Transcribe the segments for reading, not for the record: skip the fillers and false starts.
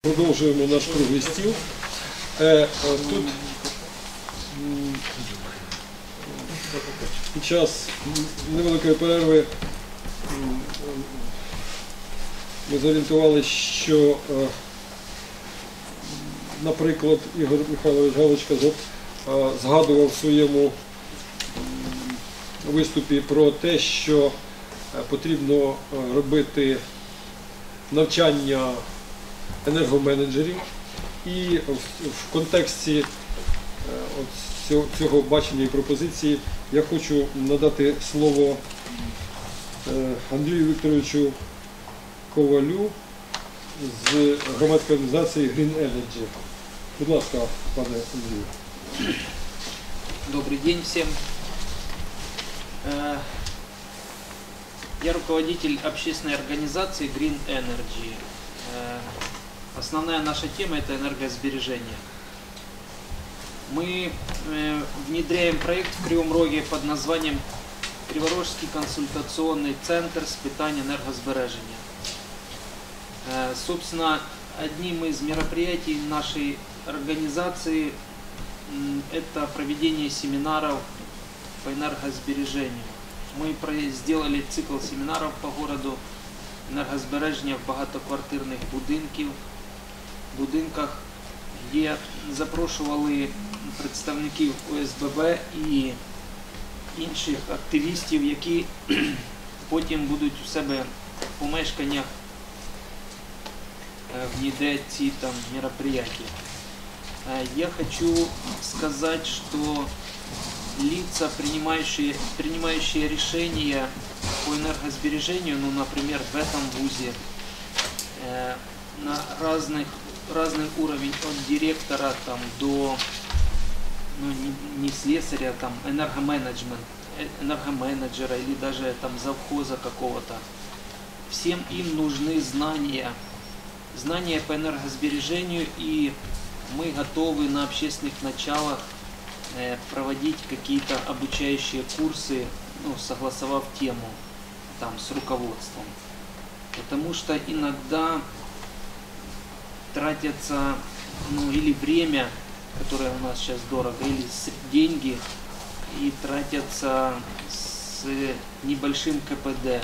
Продовжуємо наш круглий стіл. Тут під час невеликої перерви ми зорієнтувалися, що, наприклад, Ігор Михайлович Галочка згадував в своєму виступі про те, що потрібно робити навчання енергоменеджерів, і в контексті цього бачення і пропозиції я хочу надати слово Андрію Вікторовичу Ковалю з громадської організації Green Energy. Будь ласка, пане Андрію. Добрый день всем. Я руководитель общественной организации Green Energy. Основная наша тема – это энергосбережение. Мы внедряем проект в Кривом Роге под названием Криворожский консультационный центр с питания энергосбережения. Собственно, одним из мероприятий нашей организации это проведение семинаров по энергосбережению. Мы сделали цикл семинаров по городу энергосбережения в багатоквартирних будинках, де запрошували представників ОСББ і інших активістів, які потім будуть у себе в помешканнях внедрять ці там мероприятия. Я хочу сказать, что лица, принимающие решения по энергосбережению, ну, например, в этом вузе, на разный уровень, от директора там, до, ну, не слесаря, там, энергоменеджера или даже там завхоза какого-то. Всем им нужны знания по энергосбережению, и мы готовы на общественных началах проводить какие-то обучающие курсы, ну, согласовав тему там с руководством. Потому что иногда тратятся, ну, или время, которое у нас сейчас дорого, или деньги, и тратятся с небольшим КПД.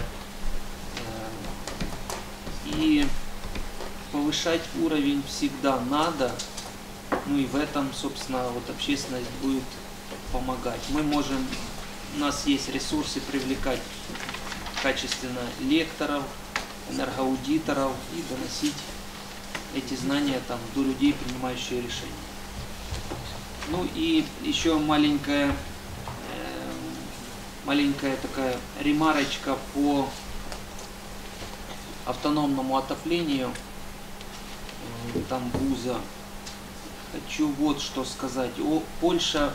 И повышать уровень всегда надо. Ну и в этом, собственно, вот общественность будет помогать. У нас есть ресурсы привлекать качественно лекторов, энергоаудиторов и доносить эти знания там до людей, принимающих решения. Ну и еще маленькая такая ремарочка по автономному отоплению там вуза. Хочу вот что сказать. Польша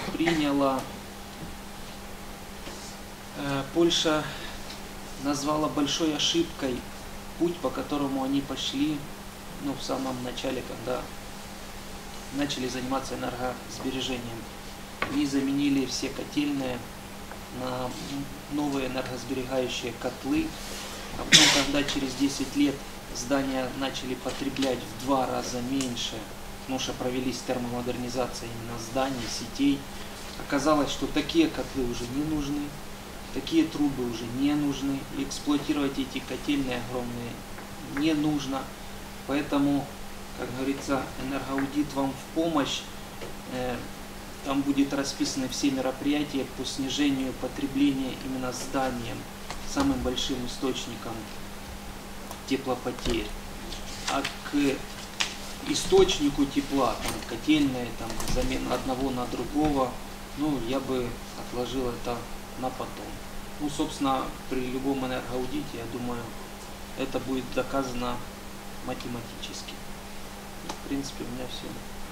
назвала большой ошибкой путь, по которому они пошли, ну, в самом начале, когда начали заниматься энергосбережением. Они заменили все котельные на новые энергосберегающие котлы. А потом, когда через 10 лет здания начали потреблять в 2 раза меньше, потому что провелись термомодернизация именно зданий, сетей, оказалось, что такие котлы уже не нужны, такие трубы уже не нужны, и эксплуатировать эти котельные огромные не нужно. Поэтому, как говорится, энергоаудит вам в помощь. Там будет расписаны все мероприятия по снижению потребления именно зданием, самым большим источником теплопотерь. А к источнику тепла, там, котельные, там, замена одного на другого, ну, я бы отложил это на потом. Ну, собственно, при любом энергоаудите, я думаю, это будет доказано математически. В принципе, у меня все.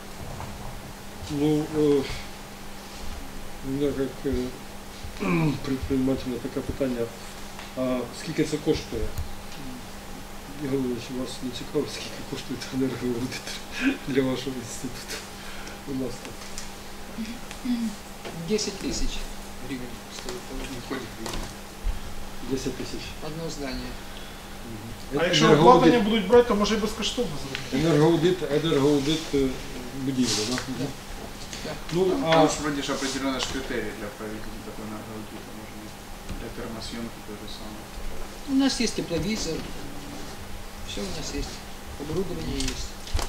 Ну, у мене як предпринимателя таке питання. А скільки це коштує? Ігор Іванович, вас не цікаво, скільки коштує енергоаудитор для вашого інституту? У нас так. 10 тысяч гривен стоит, входит в гривен. 10 тысяч. Одно здание. А якщо обладнання будуть брати, то може і безкоштовно зробити. Енергоаудит будівлі, да? Ну, Там же вроде же определенные критерии для проведения такой энергоаудита, может быть, для термосъемки то же самое. У нас есть тепловизор, все у нас есть, оборудование есть.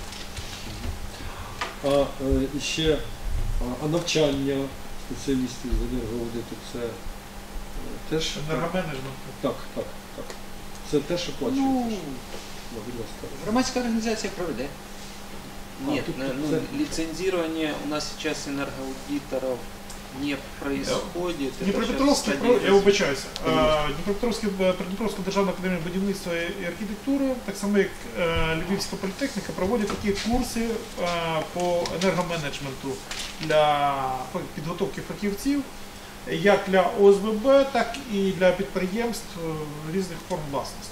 ще навчання спеціалістів з енергоаудиту, це теж... Енергоменеджмент. Так. Це теж оплачується. Ну, громадська організація проведе. Нет, лицензирование у нас сейчас энергоаудиторов не происходит. Дніпропетровський, я вибачаюся, Дніпропетровська державна академія будівництва і архітектури, так само як Львівська політехніка, проводять такі курси по енергоменеджменту для підготовки фахівців, як для ОСББ, так і для підприємств різних форм власності.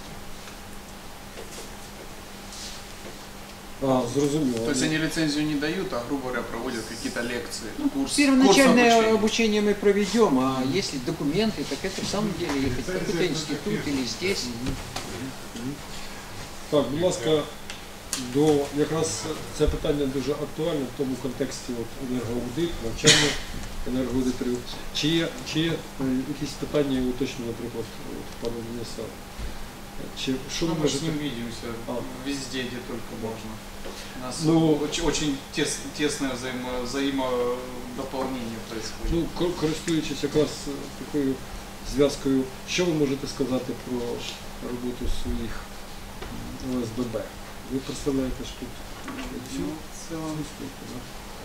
Зрозуміло. То есть они лицензию не дают, а, грубо говоря, проводят какие-то лекции, курсы. Первоначальное обучение мы проведем, а если документы, так это в самом деле ехать в какой-то институт или здесь. Так, будь ласка, якраз це питання дуже актуальне в тому контексті енергоаудит, навчання енергоаудиторів. Чи є якісь питання і уточнення, наприклад, пану Дениса? Что мы с ним видимся везде, где только можно. У нас очень тесное взаимодополнение происходит. Ну, користуючись якраз такою зв'язкою, що ви можете сказати про роботу своїх ОСББ? Ви представляєте ж тут цю структуру, да?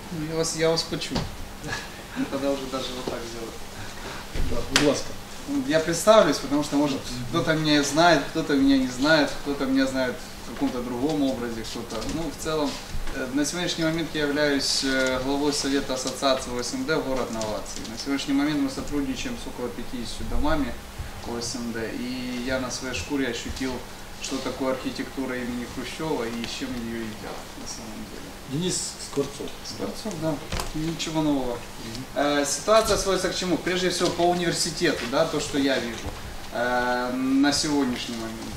Я вас почую. Тогда уже даже вот так сделаю. Да, будь ласка. Я представлюсь, потому что, может, кто-то меня знает, кто-то меня не знает, кто-то меня знает в каком-то другом образе, кто-то... Ну, в целом, на сегодняшний момент я являюсь главой Совета Ассоциации ОСМД «Город Новаций». На сегодняшний момент мы сотрудничаем с около 50 домами ОСМД, и я на своей шкуре ощутил, что такое архитектура имени Хрущева и с чем ее едят, на самом деле. Денис Скворцов. Скворцов, да. Ничего нового. Ситуация сводится к чему? Прежде всего по университету, да, то, что я вижу на сегодняшний момент.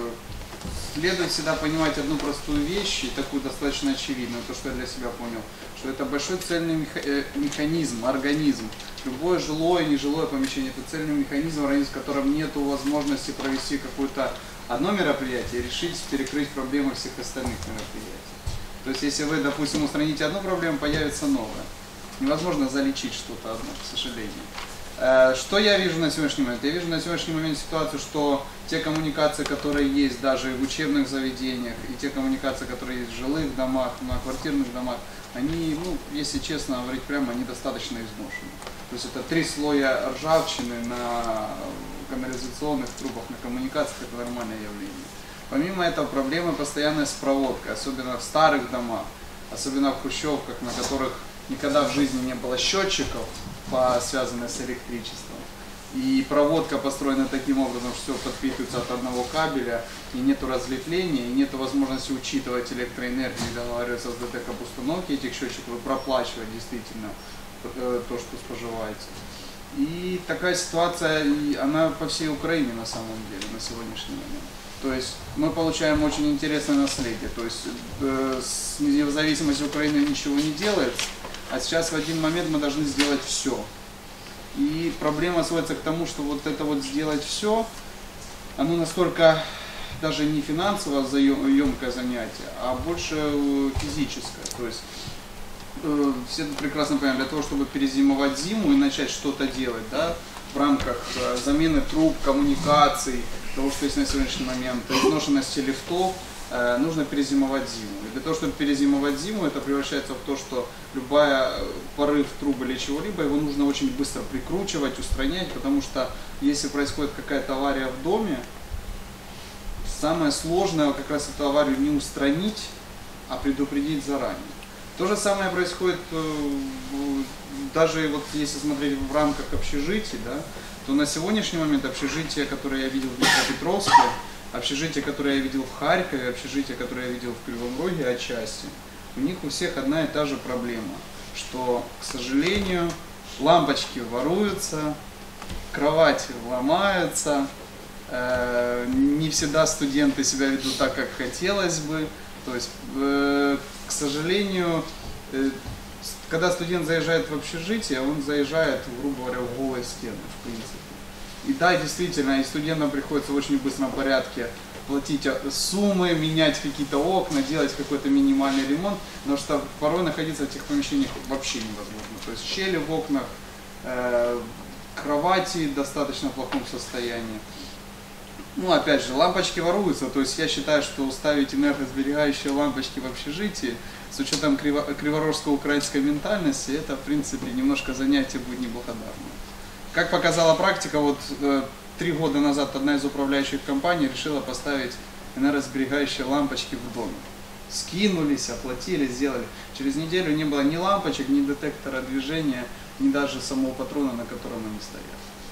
Следует всегда понимать одну простую вещь, и такую достаточно очевидную, то, что я для себя понял, что это большой цельный механизм, организм. Любое жилое и нежилое помещение – это цельный механизм, организм, в котором нет возможности провести какое-то одно мероприятие и решить, перекрыть проблемы всех остальных мероприятий. То есть, если вы, допустим, устраните одну проблему, появится новая. Невозможно залечить что-то одно, к сожалению. Что я вижу на сегодняшний момент? Я вижу на сегодняшний момент ситуацию, что те коммуникации, которые есть даже в учебных заведениях, и те коммуникации, которые есть в жилых домах, на квартирных домах, они, ну, если честно говорить прямо, недостаточно изношены. То есть это 3 слоя ржавчины на канализационных трубах, на коммуникациях, это нормальное явление. Помимо этого проблемы постоянная с проводкой, особенно в старых домах, особенно в хрущевках, на которых никогда в жизни не было счетчиков, связанных с электричеством. И проводка построена таким образом, что все подпитывается от одного кабеля, и нет разветвления, и нет возможности учитывать электроэнергию, договариваться с ДТЭК об установке этих счетчиков и проплачивать действительно то, что споживается. И такая ситуация, она по всей Украине на самом деле, на сегодняшний момент. То есть мы получаем очень интересное наследие. То есть с независимостью Украины ничего не делается, а сейчас в один момент мы должны сделать все. И проблема сводится к тому, что вот это вот сделать все, оно настолько даже не финансово емкое занятие, а больше физическое. То есть все прекрасно понимают, для того, чтобы перезимовать зиму и начать что-то делать, да, в рамках замены труб, коммуникаций, того, что есть на сегодняшний момент, изношенности лифтов, нужно перезимовать зиму. И для того, чтобы перезимовать зиму, это превращается в то, что любая порыв трубы или чего-либо, его нужно очень быстро прикручивать, устранять, потому что если происходит какая-то авария в доме, самое сложное как раз эту аварию не устранить, а предупредить заранее. То же самое происходит даже вот если смотреть в рамках общежитий, да, то на сегодняшний момент общежитие, которое я видел в Днепропетровске, общежитие, которое я видел в Харькове, общежитие, которое я видел в Кривом Роге отчасти, у них у всех одна и та же проблема, что, к сожалению, лампочки воруются, кровати ломаются, Не всегда студенты себя ведут так, как хотелось бы. То есть, к сожалению, когда студент заезжает в общежитие, он заезжает, грубо говоря, в голые стены, в принципе. И да, действительно, и студентам приходится в очень быстром порядке платить суммы, менять какие-то окна, делать какой-то минимальный ремонт, потому что порой находиться в этих помещениях вообще невозможно. То есть щели в окнах, кровати в достаточно плохом состоянии. Ну, опять же, лампочки воруются, то есть я считаю, что уставить энергосберегающие лампочки в общежитии с учетом криворожско-украинской ментальности, это, в принципе, немножко занятие будет неблагодарное. Как показала практика, вот 3 года назад одна из управляющих компаний решила поставить энергосберегающие лампочки в доме. Скинулись, оплатили, сделали. Через неделю не было ни лампочек, ни детектора движения, ни даже самого патрона, на котором они стоят.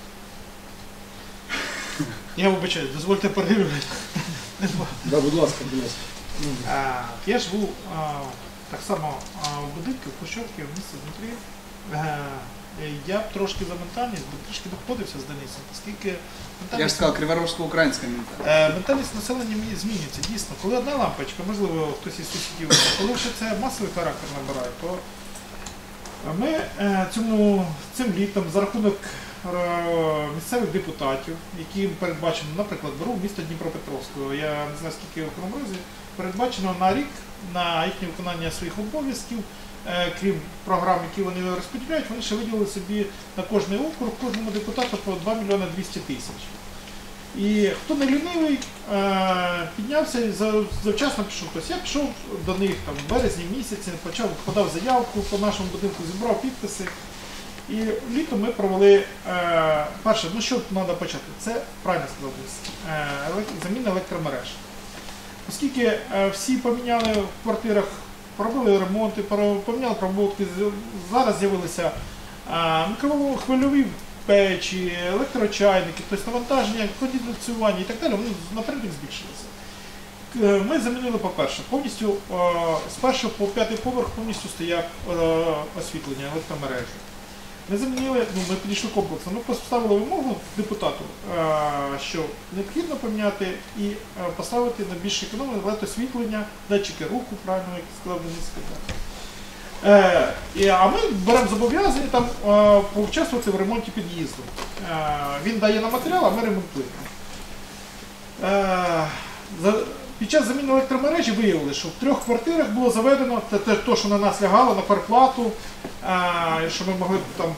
Я вибачаю, дозвольте перервати. Да, будь ласка, будь ласка. Я живу так само в будинку в Хрущовці, в місті Дмитрі. Я б трошки за ментальність, бо трішки доходився з Денисом, оскільки Я ж сказав, криворожсько-українська ментальність. Ментальність населення змінюється, дійсно. Коли одна лампочка, можливо, хтось із сусідів, коли вже це масовий характер набирає, то ми цим літом за рахунок місцевих депутатів, які передбачено, наприклад, беру місто Дніпропетровського, я не знаю скільки в Кривому Розі, передбачено на рік на їхнє виконання своїх обов'язків, крім програм, які вони розподіляють, вони ще виділили собі на кожний округ, кожному депутату по 2 мільйони 200 тисяч. І хто не лінивий, піднявся і завчасно пішов. Тобто я пішов до них там, в березні місяці, подав заявку по нашому будинку, зібрав підписи. І літом ми провели, перше, ну що треба почати? Це, правильно сказав, заміна електромереж. Оскільки всі поміняли в квартирах, робили ремонти, поміняли проводки, зараз з'явилися мікрохвильові печі, електрочайники, тобто навантаження, кондиціювання і так далі, вони напрямку збільшилися. Ми замінили, по-перше, повністю з першого по 5-й поверх повністю стояв освітлення електромережі. Ми замінили, ми підійшли комплексно, ми поставили вимогу депутату, що необхідно поміняти і поставити на більш економне електроосвітлення, датчики руху, правильно, як сказав Денис. А ми беремо зобов'язання там поучаствувати в ремонті під'їзду. Він дає нам матеріал, а ми ремонтуємо. Під час заміни електромережі виявили, що в 3 квартирах було заведено те, що на нас лягало, на переплату, що ми могли там.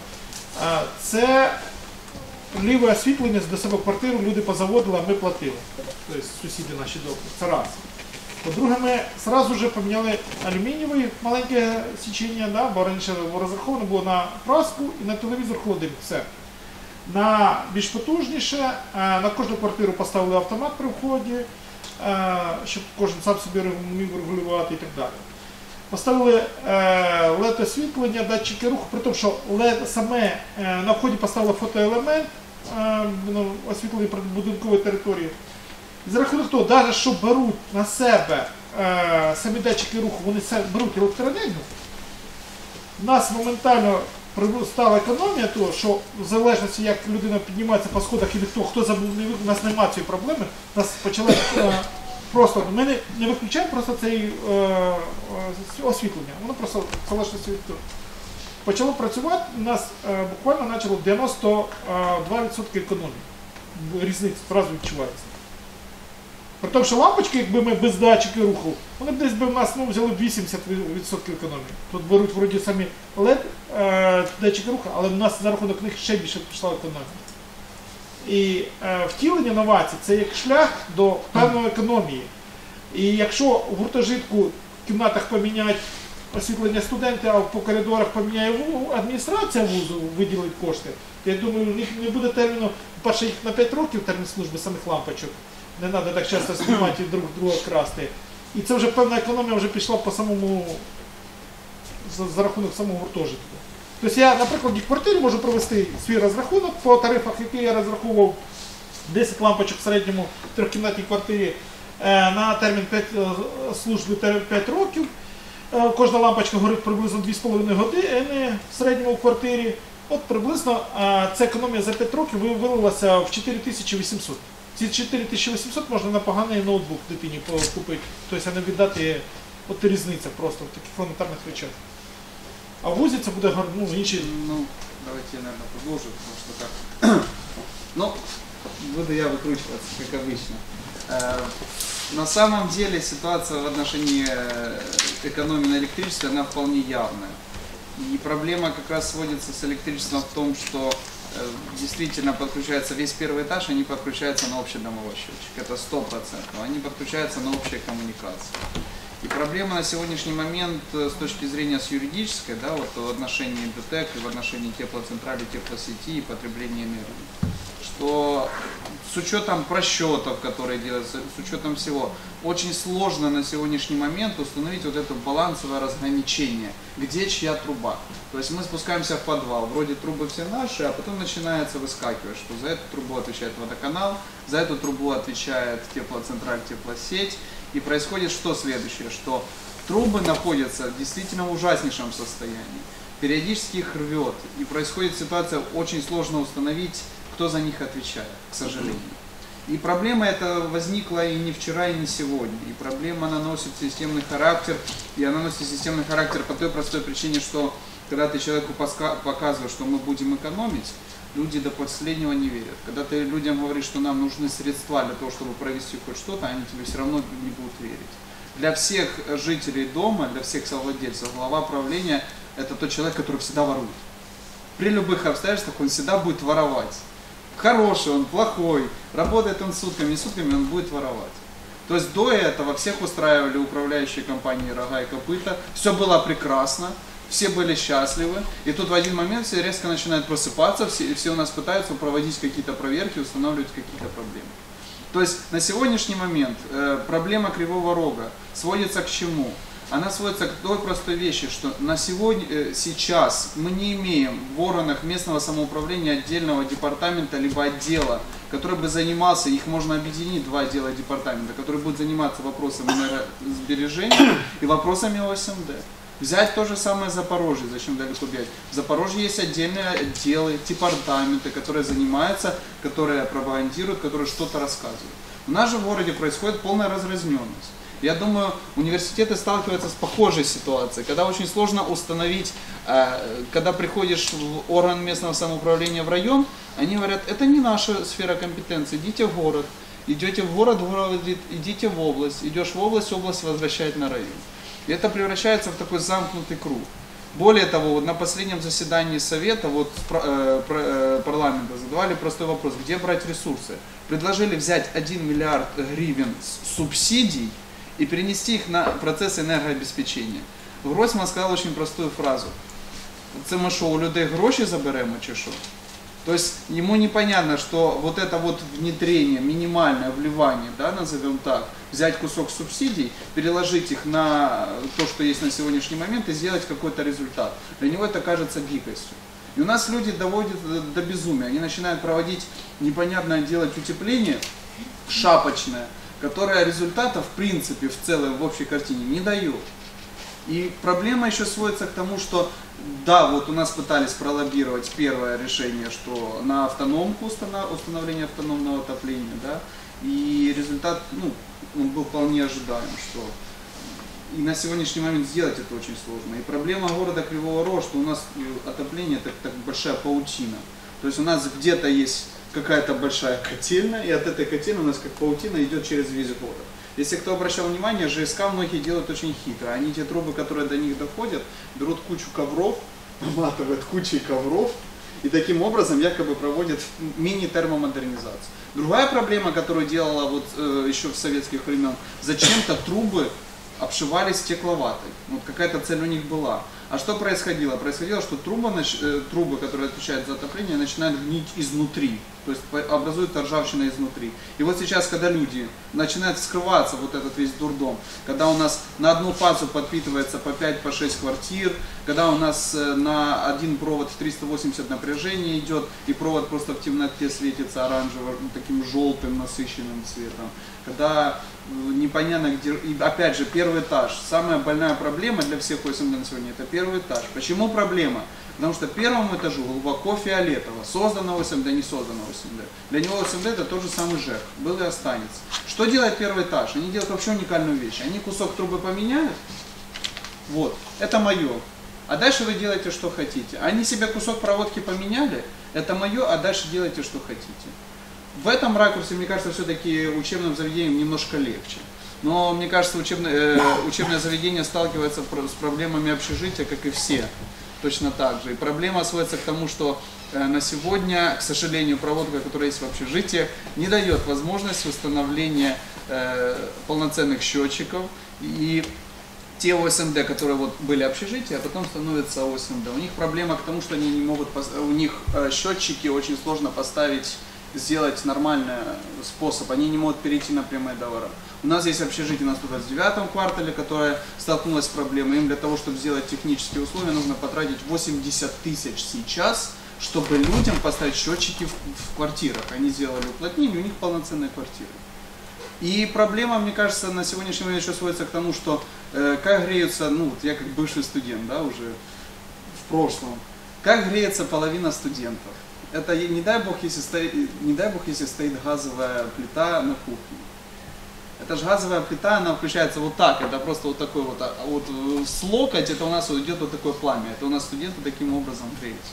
Це ліве освітлення до себе в квартиру люди позаводили, а ми платили. Тобто сусіди наші добрі. Це раз. По-друге, ми одразу вже поміняли алюмінієве маленьке січення, да, бо раніше розраховано було на праску і на телевізор холодильник. Все. На більш потужніше, на кожну квартиру поставили автомат при вході, щоб кожен сам собі міг регулювати і так далі. Поставили LED-освітлення, датчики руху, при тому, що LED саме на вході поставили фотоелемент освітлення будинкової території. І за рахунок того, навіть що беруть на себе самі датчики руху, вони беруть електроенергію, у нас моментально стала економія того, що в залежності, як людина піднімається по сходах і хто забув, у нас немає цієї проблеми, у нас почали просто, ми не виключаємо просто це освітлення, воно просто в залежності від того. Почало працювати, у нас буквально почало 92% економії, різниця одразу відчувається. При тому, що лампочки, якби ми без датчиків руху, вони б десь би в нас взяли 80% економії. Тут беруть вроді самі LED, датчики руху, але в нас за рахунок них ще більше пішла економія. І втілення новацій – це як шлях до певної економії. І якщо в гуртожитку в кімнатах поміняють освітлення студенти, а по коридорах поміняє адміністрація вузу, виділить кошти, то я думаю, у них не буде терміну, перше їх на 5 років термін служби самих лампочок. Не треба так часто знімати і друг друга красти. І це вже певна економія вже пішла по самому, за рахунок самого гуртожитку. Тобто я, наприклад, в квартирі можу провести свій розрахунок по тарифах, який я розраховував 10 лампочок в середньому в 3-кімнатній квартирі на термін служби 5 років. Кожна лампочка горить приблизно 2,5 години в середньому в квартирі. От приблизно ця економія за 5 років вилилася в 4800. ці 4800 можна на поганий ноутбук дитині купити. Тобто не віддати, от і різниця просто в таких елементарних речах. А в вузі це буде інші. Ну, давайте я, наверное, продолжу, потому что так. Ну, буду я выкручиваться, как обычно. На самом деле ситуация в отношении экономии на электричестве, она вполне явная. И проблема как раз сводится с электричеством в том, что действительно подключается весь первый этаж, они подключаются на общедомовой счетчик. Это 100%. Они подключаются на общие коммуникации. И проблема на сегодняшний момент с точки зрения с юридической, да, вот в отношении ДТЭК и в отношении теплоцентрали, теплосети и потребления энергии, что с учетом просчетов, которые делаются, с учетом всего, очень сложно на сегодняшний момент установить вот это балансовое разграничение, где чья труба. То есть мы спускаемся в подвал, вроде трубы все наши, а потом начинается выскакивать, что за эту трубу отвечает водоканал, за эту трубу отвечает теплоцентраль, теплосеть. И происходит что следующее, что трубы находятся в действительно ужаснейшем состоянии, периодически их рвет, и происходит ситуация, очень сложно установить, кто за них отвечает, к сожалению. И проблема эта возникла и не вчера, и не сегодня, и проблема она носит системный характер, и она носит системный характер по той простой причине, что когда ты человеку показываешь, что мы будем экономить, люди до последнего не верят. Когда ты людям говоришь, что нам нужны средства для того, чтобы провести хоть что-то, они тебе все равно не будут верить. Для всех жителей дома, для всех совладельцев, глава правления – это тот человек, который всегда ворует. При любых обстоятельствах он всегда будет воровать. Хороший он, плохой, работает он сутками, он будет воровать. То есть до этого всех устраивали управляющие компании «Рога и копыта», все было прекрасно. Все были счастливы, и тут в один момент все резко начинают просыпаться, все у нас пытаются проводить какие-то проверки, устанавливать какие-то проблемы. То есть на сегодняшний момент проблема Кривого Рога сводится к чему? Она сводится к той простой вещи, что сейчас мы не имеем в органах местного самоуправления отдельного департамента либо отдела, который бы занимался, их можно объединить, два отдела департамента, который будет заниматься вопросами энергосбережения и вопросами ОСМД. Взять то же самое Запорожье, зачем далеко бегать. В Запорожье есть отдельные отделы, департаменты, которые занимаются, которые пропагандируют, которые что-то рассказывают. У нас же в городе происходит полная разразненность. Я думаю, университеты сталкиваются с похожей ситуацией, когда очень сложно установить, когда приходишь в орган местного самоуправления в район, они говорят, это не наша сфера компетенции, идите в город. Идете в город, город говорит, идите в область, идешь в область возвращает на район. И это превращается в такой замкнутый круг. Более того, вот на последнем заседании Совета парламента задавали простой вопрос, где брать ресурсы. Предложили взять 1 миллиард гривен субсидий и перенести их на процесс энергообеспечения. Гройсман сказал очень простую фразу. Це ми що, у людей гроші заберемо чи що? То есть ему непонятно, что вот это вот внедрение, минимальное вливание, да, назовем так, взять кусок субсидий, переложить их на то, что есть на сегодняшний момент и сделать какой-то результат. Для него это кажется дикостью. И у нас люди доводят до безумия. Они начинают проводить непонятное, делать утепление шапочное, которое результата в принципе, в целом, в общей картине не дает. И проблема еще сводится к тому, что да, вот у нас пытались пролоббировать первое решение, что на автономку установление автономного отопления, да, и результат, ну, он был вполне ожидаем, что и на сегодняшний момент сделать это очень сложно. И проблема города Кривого Рога, что у нас отопление это так большая паутина. То есть у нас где-то есть какая-то большая котельная, и от этой котельной у нас как паутина идет через весь город. Если кто обращал внимание, ЖСК многие делают очень хитро. Они те трубы, которые до них доходят, берут кучу ковров, наматывают кучей ковров и таким образом якобы проводят мини-термомодернизацию. Другая проблема, которую делала вот еще в советских времен, зачем-то трубы обшивались стекловатой. Вот какая-то цель у них была. А что происходило? Происходило, что трубы, которые отвечают за отопление, начинают гнить изнутри. То есть образуется ржавчина изнутри. И вот сейчас, когда люди начинают вскрываться, вот этот весь дурдом, когда у нас на одну фазу подпитывается по 5-6 квартир, когда у нас на один провод 380 напряжения идет, и провод просто в темноте светится оранжевым, таким желтым насыщенным цветом, когда непонятно где, и опять же первый этаж, самая больная проблема для всех ОСМД на сегодня это первый этаж. Почему проблема? Потому что первому этажу глубоко фиолетово, создано ОСМД, не создано ОСМД. Для него ОСМД это тот же самый ЖЭК, был и останется. Что делает первый этаж? Они делают вообще уникальную вещь. Они кусок трубы поменяют, вот, это мое. А дальше вы делаете, что хотите. Они себе кусок проводки поменяли, это мое, а дальше делайте, что хотите. В этом ракурсе, мне кажется, все-таки учебным заведениям немножко легче. Но, мне кажется, учебное заведение сталкивается с проблемами общежития, как и все. Точно так же. И проблема сводится к тому, что на сегодня, к сожалению, проводка, которая есть в общежитиях, не дает возможности установления полноценных счетчиков. И те ОСМД, которые вот были общежития, а потом становятся ОСМД. У них проблема к тому, что они не могут, у них счетчики очень сложно поставить, сделать нормальный способ. Они не могут перейти на прямые договора. У нас есть общежитие на 129 квартале, которое столкнулось с проблемой. Им для того, чтобы сделать технические условия, нужно потратить 80 тысяч сейчас, чтобы людям поставить счетчики в квартирах. Они сделали уплотнение, у них полноценные квартиры. И проблема, мне кажется, на сегодняшний момент еще сводится к тому, что как греются, ну вот я как бывший студент, да, уже в прошлом, как греется половина студентов. Это не дай бог, если стоит газовая плита на кухне. Это же газовая плита, она включается вот так, это просто вот такой вот с локоть, это у нас вот идет вот такое пламя, это у нас студенты таким образом греются.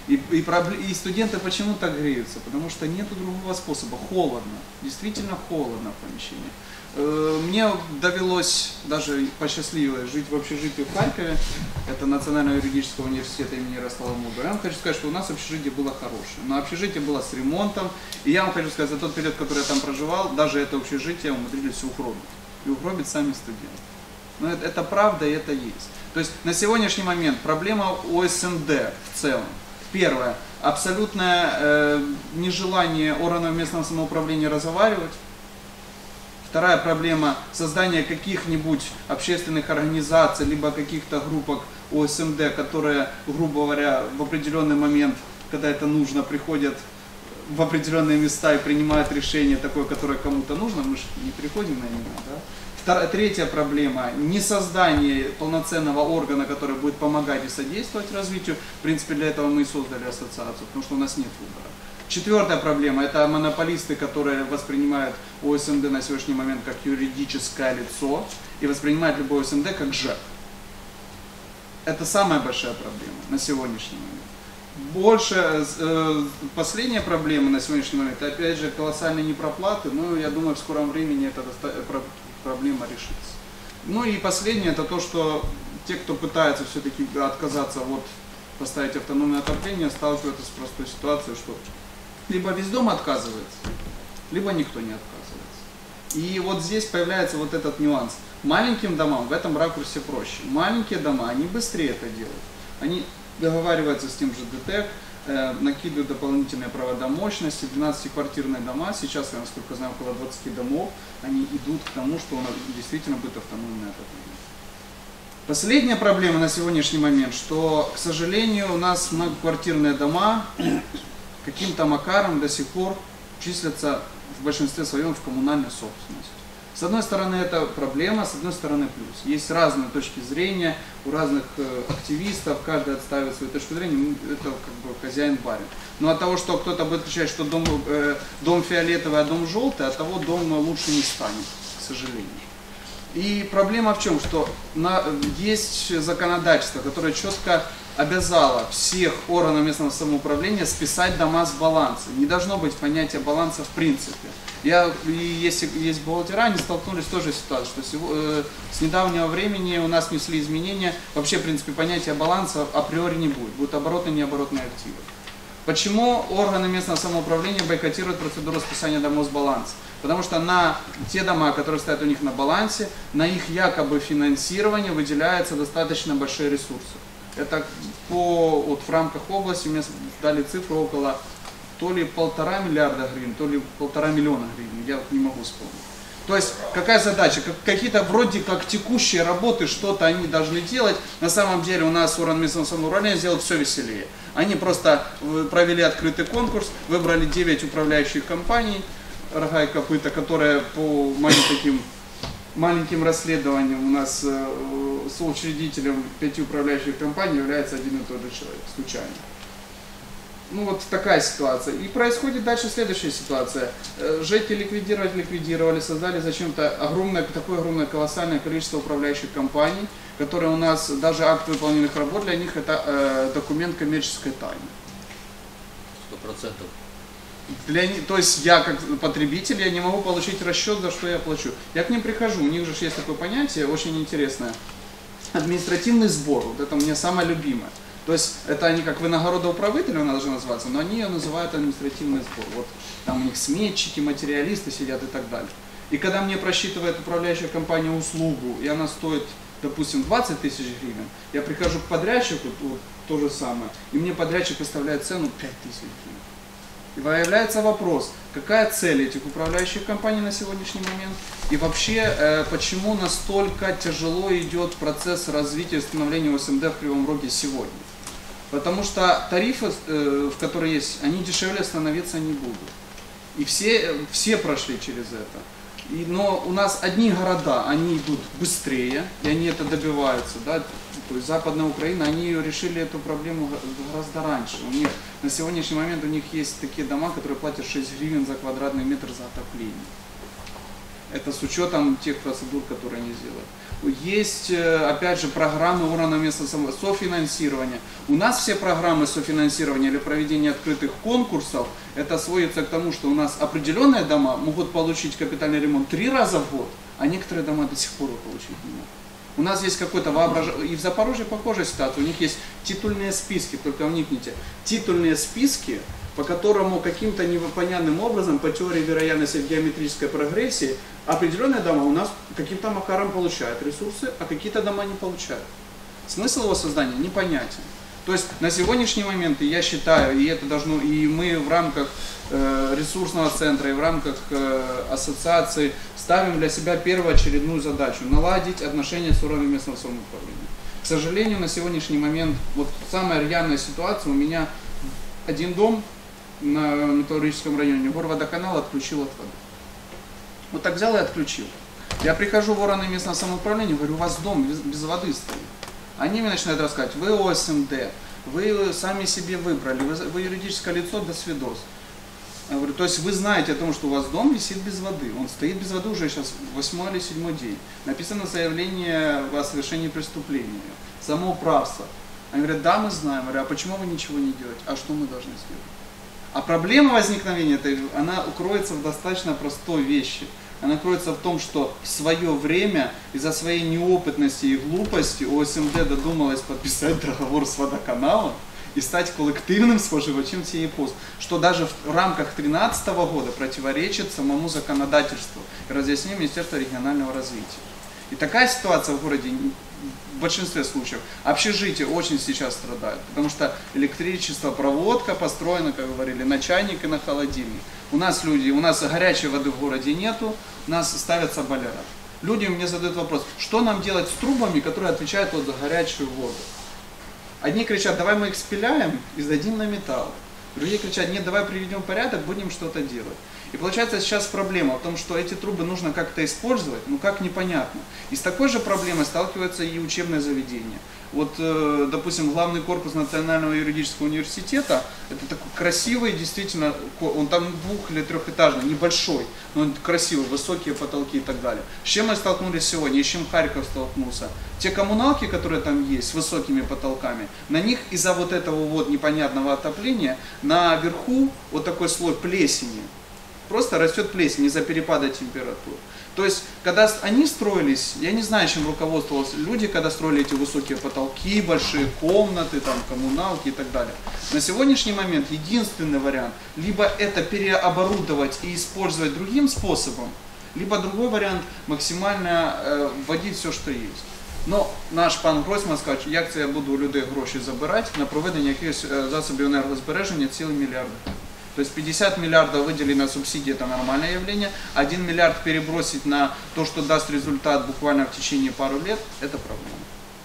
И студенты почему так греются? Потому что нет другого способа, холодно, действительно холодно в помещении. Мне довелось даже посчастливилось жить в общежитии в Харькове, это Национального юридического университета имени Ярослава Мудрого. Я вам хочу сказать, что у нас общежитие было хорошее, но общежитие было с ремонтом, и я вам хочу сказать, за тот период, который я там проживал, даже это общежитие умудрились угробить. И угробить сами студенты. Но это правда и это есть. То есть на сегодняшний момент проблема ОСМД в целом. Первое, абсолютное нежелание органов местного самоуправления разговаривать. Вторая проблема – создание каких-нибудь общественных организаций, либо каких-то группок ОСМД, которые, грубо говоря, в определенный момент, когда это нужно, приходят в определенные места и принимают решение такое, которое кому-то нужно. Мы же не приходим на имена, да? Третья проблема – не создание полноценного органа, который будет помогать и содействовать развитию. В принципе, для этого мы и создали ассоциацию, потому что у нас нет выбора. Четвертая проблема – это монополисты, которые воспринимают ОСМД на сегодняшний момент как юридическое лицо и воспринимают любой ОСМД как ЖЭК. Это самая большая проблема на сегодняшний момент. Последняя проблема на сегодняшний момент – это опять же колоссальные непроплаты, но я думаю, в скором времени эта проблема решится. Ну и последнее – это то, что те, кто пытается все-таки отказаться от поставить автономное отопление, сталкиваются с простой ситуацией, что либо весь дом отказывается, либо никто не отказывается. И вот здесь появляется вот этот нюанс. Маленьким домам в этом ракурсе проще. Маленькие дома, они быстрее это делают. Они договариваются с тем же ДТЭК, накидывают дополнительные провода мощности, 12-квартирные дома, сейчас, я насколько знаю, около 20 домов, они идут к тому, что у нас действительно будет автономное отопление. Последняя проблема на сегодняшний момент, что, к сожалению, у нас многоквартирные дома каким-то макаром до сих пор числятся в большинстве своем в коммунальной собственности. С одной стороны это проблема, с одной стороны плюс. Есть разные точки зрения у разных активистов, каждый отстаивает свою точку зрения, это как бы хозяин-барин. Но от того, что кто-то будет кричать, что дом фиолетовый, а дом желтый, от того дом лучше не станет, к сожалению. И проблема в чем? Что есть законодательство, которое четко обязало всех органов местного самоуправления списать дома с баланса. Не должно быть понятия баланса в принципе. Если есть бухгалтера, они столкнулись с той же ситуацией, что с недавнего времени у нас внесли изменения. Вообще, в принципе, понятия баланса априори не будет. Будут оборотные и необоротные активы. Почему органы местного самоуправления бойкотируют процедуру списания домов с баланса? Потому что на те дома, которые стоят у них на балансе, на их якобы финансирование выделяются достаточно большие ресурсы. Это в рамках области мне дали цифру около то ли 1,5 миллиарда гривен, то ли 1,5 миллиона гривен, я не могу вспомнить. То есть какая задача? Какие-то вроде как текущие работы, что-то они должны делать. На самом деле у нас орган местного самоуправления сделал все веселее. Они просто провели открытый конкурс, выбрали 9 управляющих компаний, рога и копыта, которые по маленьким расследованиям у нас соучредителем 5 управляющих компаний является один и тот же человек, случайно. Ну вот такая ситуация. И происходит дальше следующая ситуация. ЖЭКи ликвидировали, создали зачем-то такое огромное колоссальное количество управляющих компаний, которые у нас, даже акт выполненных работ для них это документ коммерческой тайны. 100%. То есть я как потребитель, я не могу получить расчет, за что я плачу. Я к ним прихожу, у них же есть такое понятие, очень интересное. Административный сбор, вот это мне самое любимое. То есть это они как виноградоуправитель у нас должны называться, но они ее называют административный сбор. Вот там у них сметчики, материалисты сидят и так далее. И когда мне просчитывает управляющая компания услугу, и она стоит, допустим, 20 тысяч гривен, я прихожу к подрядчику, вот, то же самое, и мне подрядчик выставляет цену 5 тысяч гривен. И появляется вопрос, какая цель этих управляющих компаний на сегодняшний момент, и вообще, почему настолько тяжело идет процесс развития и становления ОСМД в Кривом Роге сегодня. Потому что тарифы, которые есть, они дешевле становиться не будут. И все прошли через это. Но у нас одни города, они идут быстрее, и они это добиваются. Да? То есть Западная Украина, они решили эту проблему гораздо раньше. У них, на сегодняшний момент у них есть такие дома, которые платят 6 гривен за квадратный метр за отопление. Это с учетом тех процедур, которые они сделают. Есть, опять же, программы органов местного самоуправления, софинансирования. У нас все программы софинансирования или проведения открытых конкурсов, это сводится к тому, что у нас определенные дома могут получить капитальный ремонт 3 раза в год, а некоторые дома до сих пор его получить не могут. У нас есть какой-то воображение, и в Запорожье похожая ситуация, у них есть титульные списки, только вникните, титульные списки, по которому каким-то непонятным образом, по теории вероятности в геометрической прогрессии, определенные дома у нас каким-то макаром получают ресурсы, а какие-то дома не получают. Смысл его создания непонятен. То есть на сегодняшний момент, я считаю, и это должно, и мы в рамках ресурсного центра, и в рамках ассоциации ставим для себя первоочередную задачу – наладить отношения с органами местного самоуправления. К сожалению, на сегодняшний момент, вот самая рьяная ситуация, у меня один дом на металлургическом районе, горводоканал отключил от воды. Вот так взял и отключил. Я прихожу в органы местного самоуправления, говорю, у вас дом без воды стоит. Они мне начинают рассказывать, вы ОСМД, вы сами себе выбрали, вы юридическое лицо, до свидос. Я говорю, то есть вы знаете о том, что у вас дом висит без воды. Он стоит без воды уже сейчас 8 или 7 день. Написано заявление о совершении преступления, самоуправство. Они говорят, да, мы знаем. Я говорю, а почему вы ничего не делаете? А что мы должны сделать? А проблема возникновения этой, она укроется в достаточно простой вещи. Она кроется в том, что в свое время из-за своей неопытности и глупости ОСМД додумалась подписать договор с водоканалом и стать коллективным споживачем цієї послуги, что даже в рамках 2013 года противоречит самому законодательству и разъяснению Министерства регионального развития. И такая ситуация в городе в большинстве случаев. Общежитие очень сейчас страдает, потому что электричество, проводка построена, как говорили, на чайник и на холодильник. У нас горячей воды в городе нету, у нас ставятся бойлера. Люди мне задают вопрос, что нам делать с трубами, которые отвечают вот за горячую воду. Одни кричат, давай мы их спиляем и сдадим на металл. Другие кричат, нет, давай приведем в порядок, будем что-то делать. И получается сейчас проблема в том, что эти трубы нужно как-то использовать, ну как непонятно. И с такой же проблемой сталкиваются и учебные заведения. Вот, допустим, главный корпус Национального юридического университета, это такой красивый, действительно, он там 2- или 3-этажный, небольшой, но он красивый, высокие потолки и так далее. С чем мы столкнулись сегодня, и с чем Харьков столкнулся? Те коммуналки, которые там есть, с высокими потолками, на них из-за вот этого вот непонятного отопления, наверху вот такой слой плесени. Просто растет плесень из-за перепада температур. То есть, когда они строились, я не знаю, чем руководствовались люди, когда строили эти высокие потолки, большие комнаты, там, коммуналки и так далее. На сегодняшний момент единственный вариант, либо это переоборудовать и использовать другим способом, либо другой вариант максимально вводить все, что есть. Но наш пан Гройсман скаже, як це я буду у людей гроші забирати на проведення якихось засобів енергозбереження цілий мільярд. То есть 50 миллиардов выделили на субсидии, это нормальное явление. 1 миллиард перебросить на то, что даст результат буквально в течение пару лет, это проблема.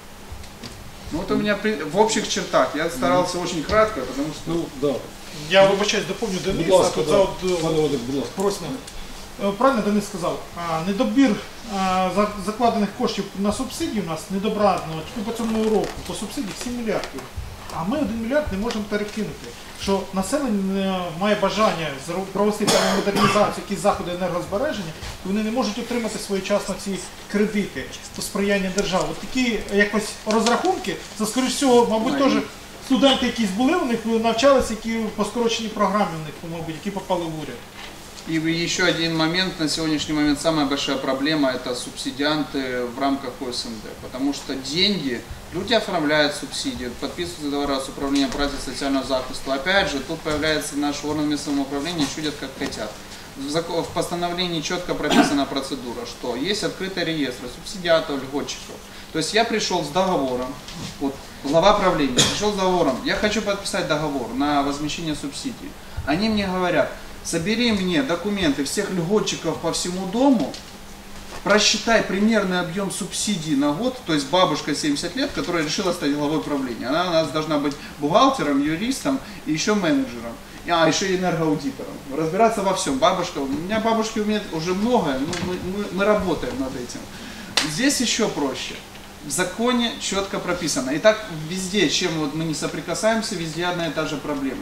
Ну вот у меня в общих чертах, я старался очень кратко, потому что... Ну, да. Я вибачаюсь, доповню Будь Дениса, ласка, тут да. Пане Вадик, будь ласка. просимо. правильно Денис сказав, недобір закладених коштів на субсидії у нас недобрадно, тільки по цьому року, по субсидії 7 мільярдів. А ми 1 мільярд не можемо перекинути. Що населення має бажання провести термомодернізацію, якісь заходи енергозбереження, то вони не можуть отримати своєчасно ці кредити по сприяння держави. От такі якось розрахунки, це, скоріш всього, мабуть, теж студенти якісь були у них, навчалися, які по скороченій програмі у них, мабуть, які попали в уряд. И еще один момент, на сегодняшний момент самая большая проблема — это субсидианты в рамках ОСМД, потому что деньги, люди оформляют субсидии, подписывают договора с управлением працы и социального захиста. Опять же, тут появляется наш орган местного управления, чудят как хотят. В постановлении четко прописана процедура, что есть открытый реестр субсидиатов, льготчиков. То есть я пришел с договором, вот, глава правления пришел с договором, я хочу подписать договор на возмещение субсидий. Они мне говорят: собери мне документы всех льготчиков по всему дому, просчитай примерный объем субсидий на год, то есть бабушка 70 лет, которая решила стать главой правления. Она у нас должна быть бухгалтером, юристом и еще менеджером, еще и энергоаудитором. Разбираться во всем. Бабушка, у меня бабушки умеют уже многое, но мы работаем над этим. Здесь еще проще. В законе четко прописано. И так везде, чем вот мы не соприкасаемся, везде одна и та же проблема.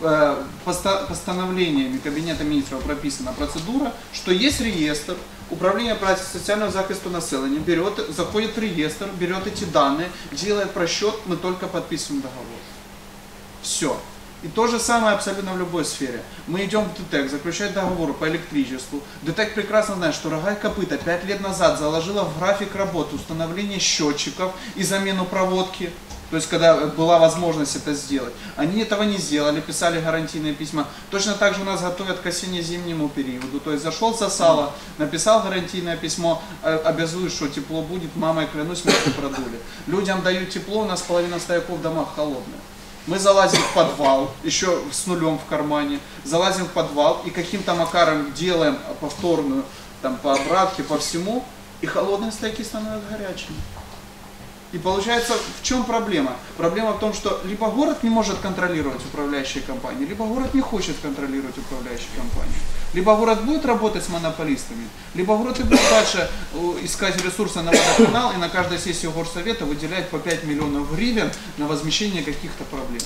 Постановлениями Кабинета министров прописана процедура, что есть реестр, управление працы и социального захиста населения заходит в реестр, берет эти данные, делает просчет, мы только подписываем договор. Все. И то же самое абсолютно в любой сфере. Мы идем в ДТЭК, заключать договор по электричеству. ДТЭК прекрасно знает, что Рога и Копыта 5 лет назад заложила в график работы установление счетчиков и замену проводки. То есть, когда была возможность это сделать. Они этого не сделали, писали гарантийные письма. Точно так же у нас готовят к осенне-зимнему периоду. То есть, зашел сосало, написал гарантийное письмо, обязуешь, что тепло будет, мамой клянусь, мы это продули. Людям дают тепло, у нас половина стояков в домах холодная. Мы залазим в подвал, еще с нулем в кармане, залазим в подвал и каким-то макаром делаем повторную, там, по обратке, по всему, и холодные стояки становятся горячими. И получается, в чем проблема? Проблема в том, что либо город не может контролировать управляющие компании, либо город не хочет контролировать управляющие компании. Либо город будет работать с монополистами, либо город и будет дальше искать ресурсы на водоканал и на каждой сессии горсовета выделять по 5 миллионов гривен на возмещение каких-то проблем.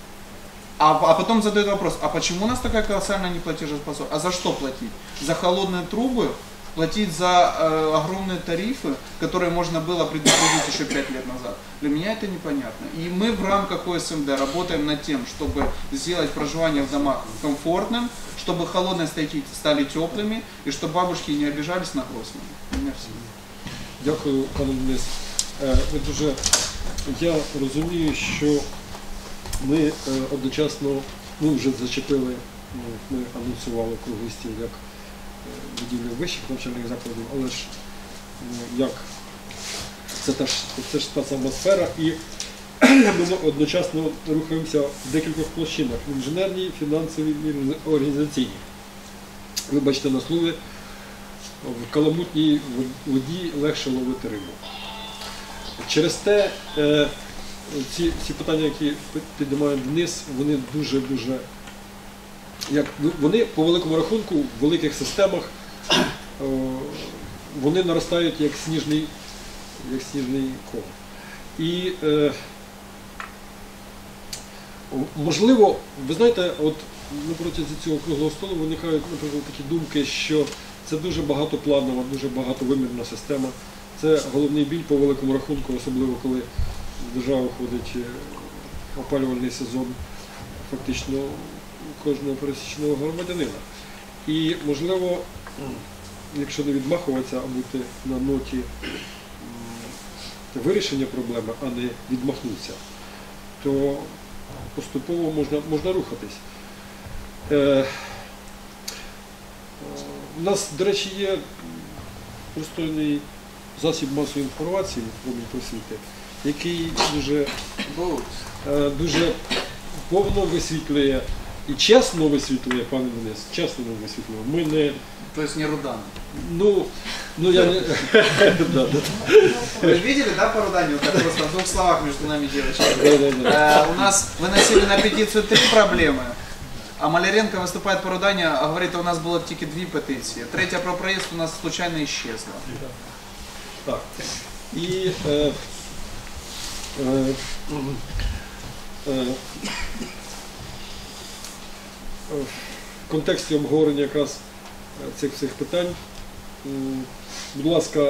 А потом задают вопрос: а почему у нас такая колоссальная неплатежеспособность? А за что платить? За холодные трубы? Платить за огромные тарифы, которые можно было предупредить еще 5 лет назад. Для меня это непонятно. И мы в рамках ОСМД работаем над тем, чтобы сделать проживание в домах комфортным, чтобы холодные стояки стали теплыми, и чтобы бабушки не обижались на Гроссмана. Merci. Дякую, пане Денис. Я розумію, що ми одночасно, вже зачепили, ми анонсували круглий стіл як будівлі вищих навчальних закладів, але ж як це ж та сама сфера, і ми одночасно рухаємося в декількох площинах: інженерній, фінансовій і організаційній. Ви бачите на слові, в каламутній воді легше ловити рибу. Через те ці питання, які піднімає Денис, вони дуже вони по великому рахунку в великих системах вони наростають як сніжний ком. І можливо, ви знаєте, от на протязі цього круглого столу виникають, наприклад, такі думки, що це дуже багатопланова, дуже багатовимірна система. Це головний біль по великому рахунку, особливо коли в державу входить опалювальний сезон фактично кожного пересічного громадянина. І, можливо, якщо не відмахуватися, а бути на ноті вирішення проблеми, а не відмахнутися, то поступово можна рухатись. У нас, до речі, є пристойний засіб масової інформації, промінь просвіти, який дуже повно висвітлює і чесно висвітлює, пане Денис, чесно висвітлює. Ми не... Тобто не Рудан? Я не... Вы видели, да, по Руданию? Так просто в 2 словах между нами, девочки. У нас выносили на петицию 3 проблемы, А Маляренко виступає по Рудані, а говорить, у нас було тільки 2 петиції. Третя про проїзд у нас случайно исчезла. Так. І в контексті обговорення якраз цих всіх питань, будь ласка,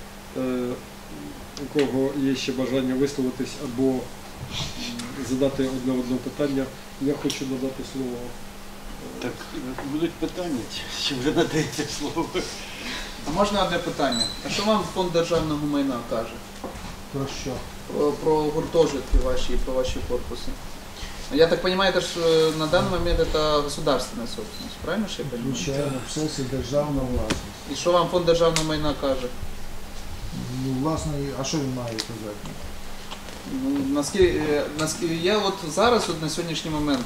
у кого є ще бажання висловитись або задати одне питання, я хочу надати слово. Так, будуть питання, чи вже надається слово? А можна одне питання? А що вам фонд державного майна каже? Про що? Про гуртожитки ваші і про ваші корпуси? Я так понимаю, это ж на данный момент это государственная собственность, правильно же я понимаю? Звичайно, все це державна власність. І що вам фонд державного майна каже? Ну, власне, а що він має казати? Ну, наскільки я от зараз, от на сьогоднішній момент,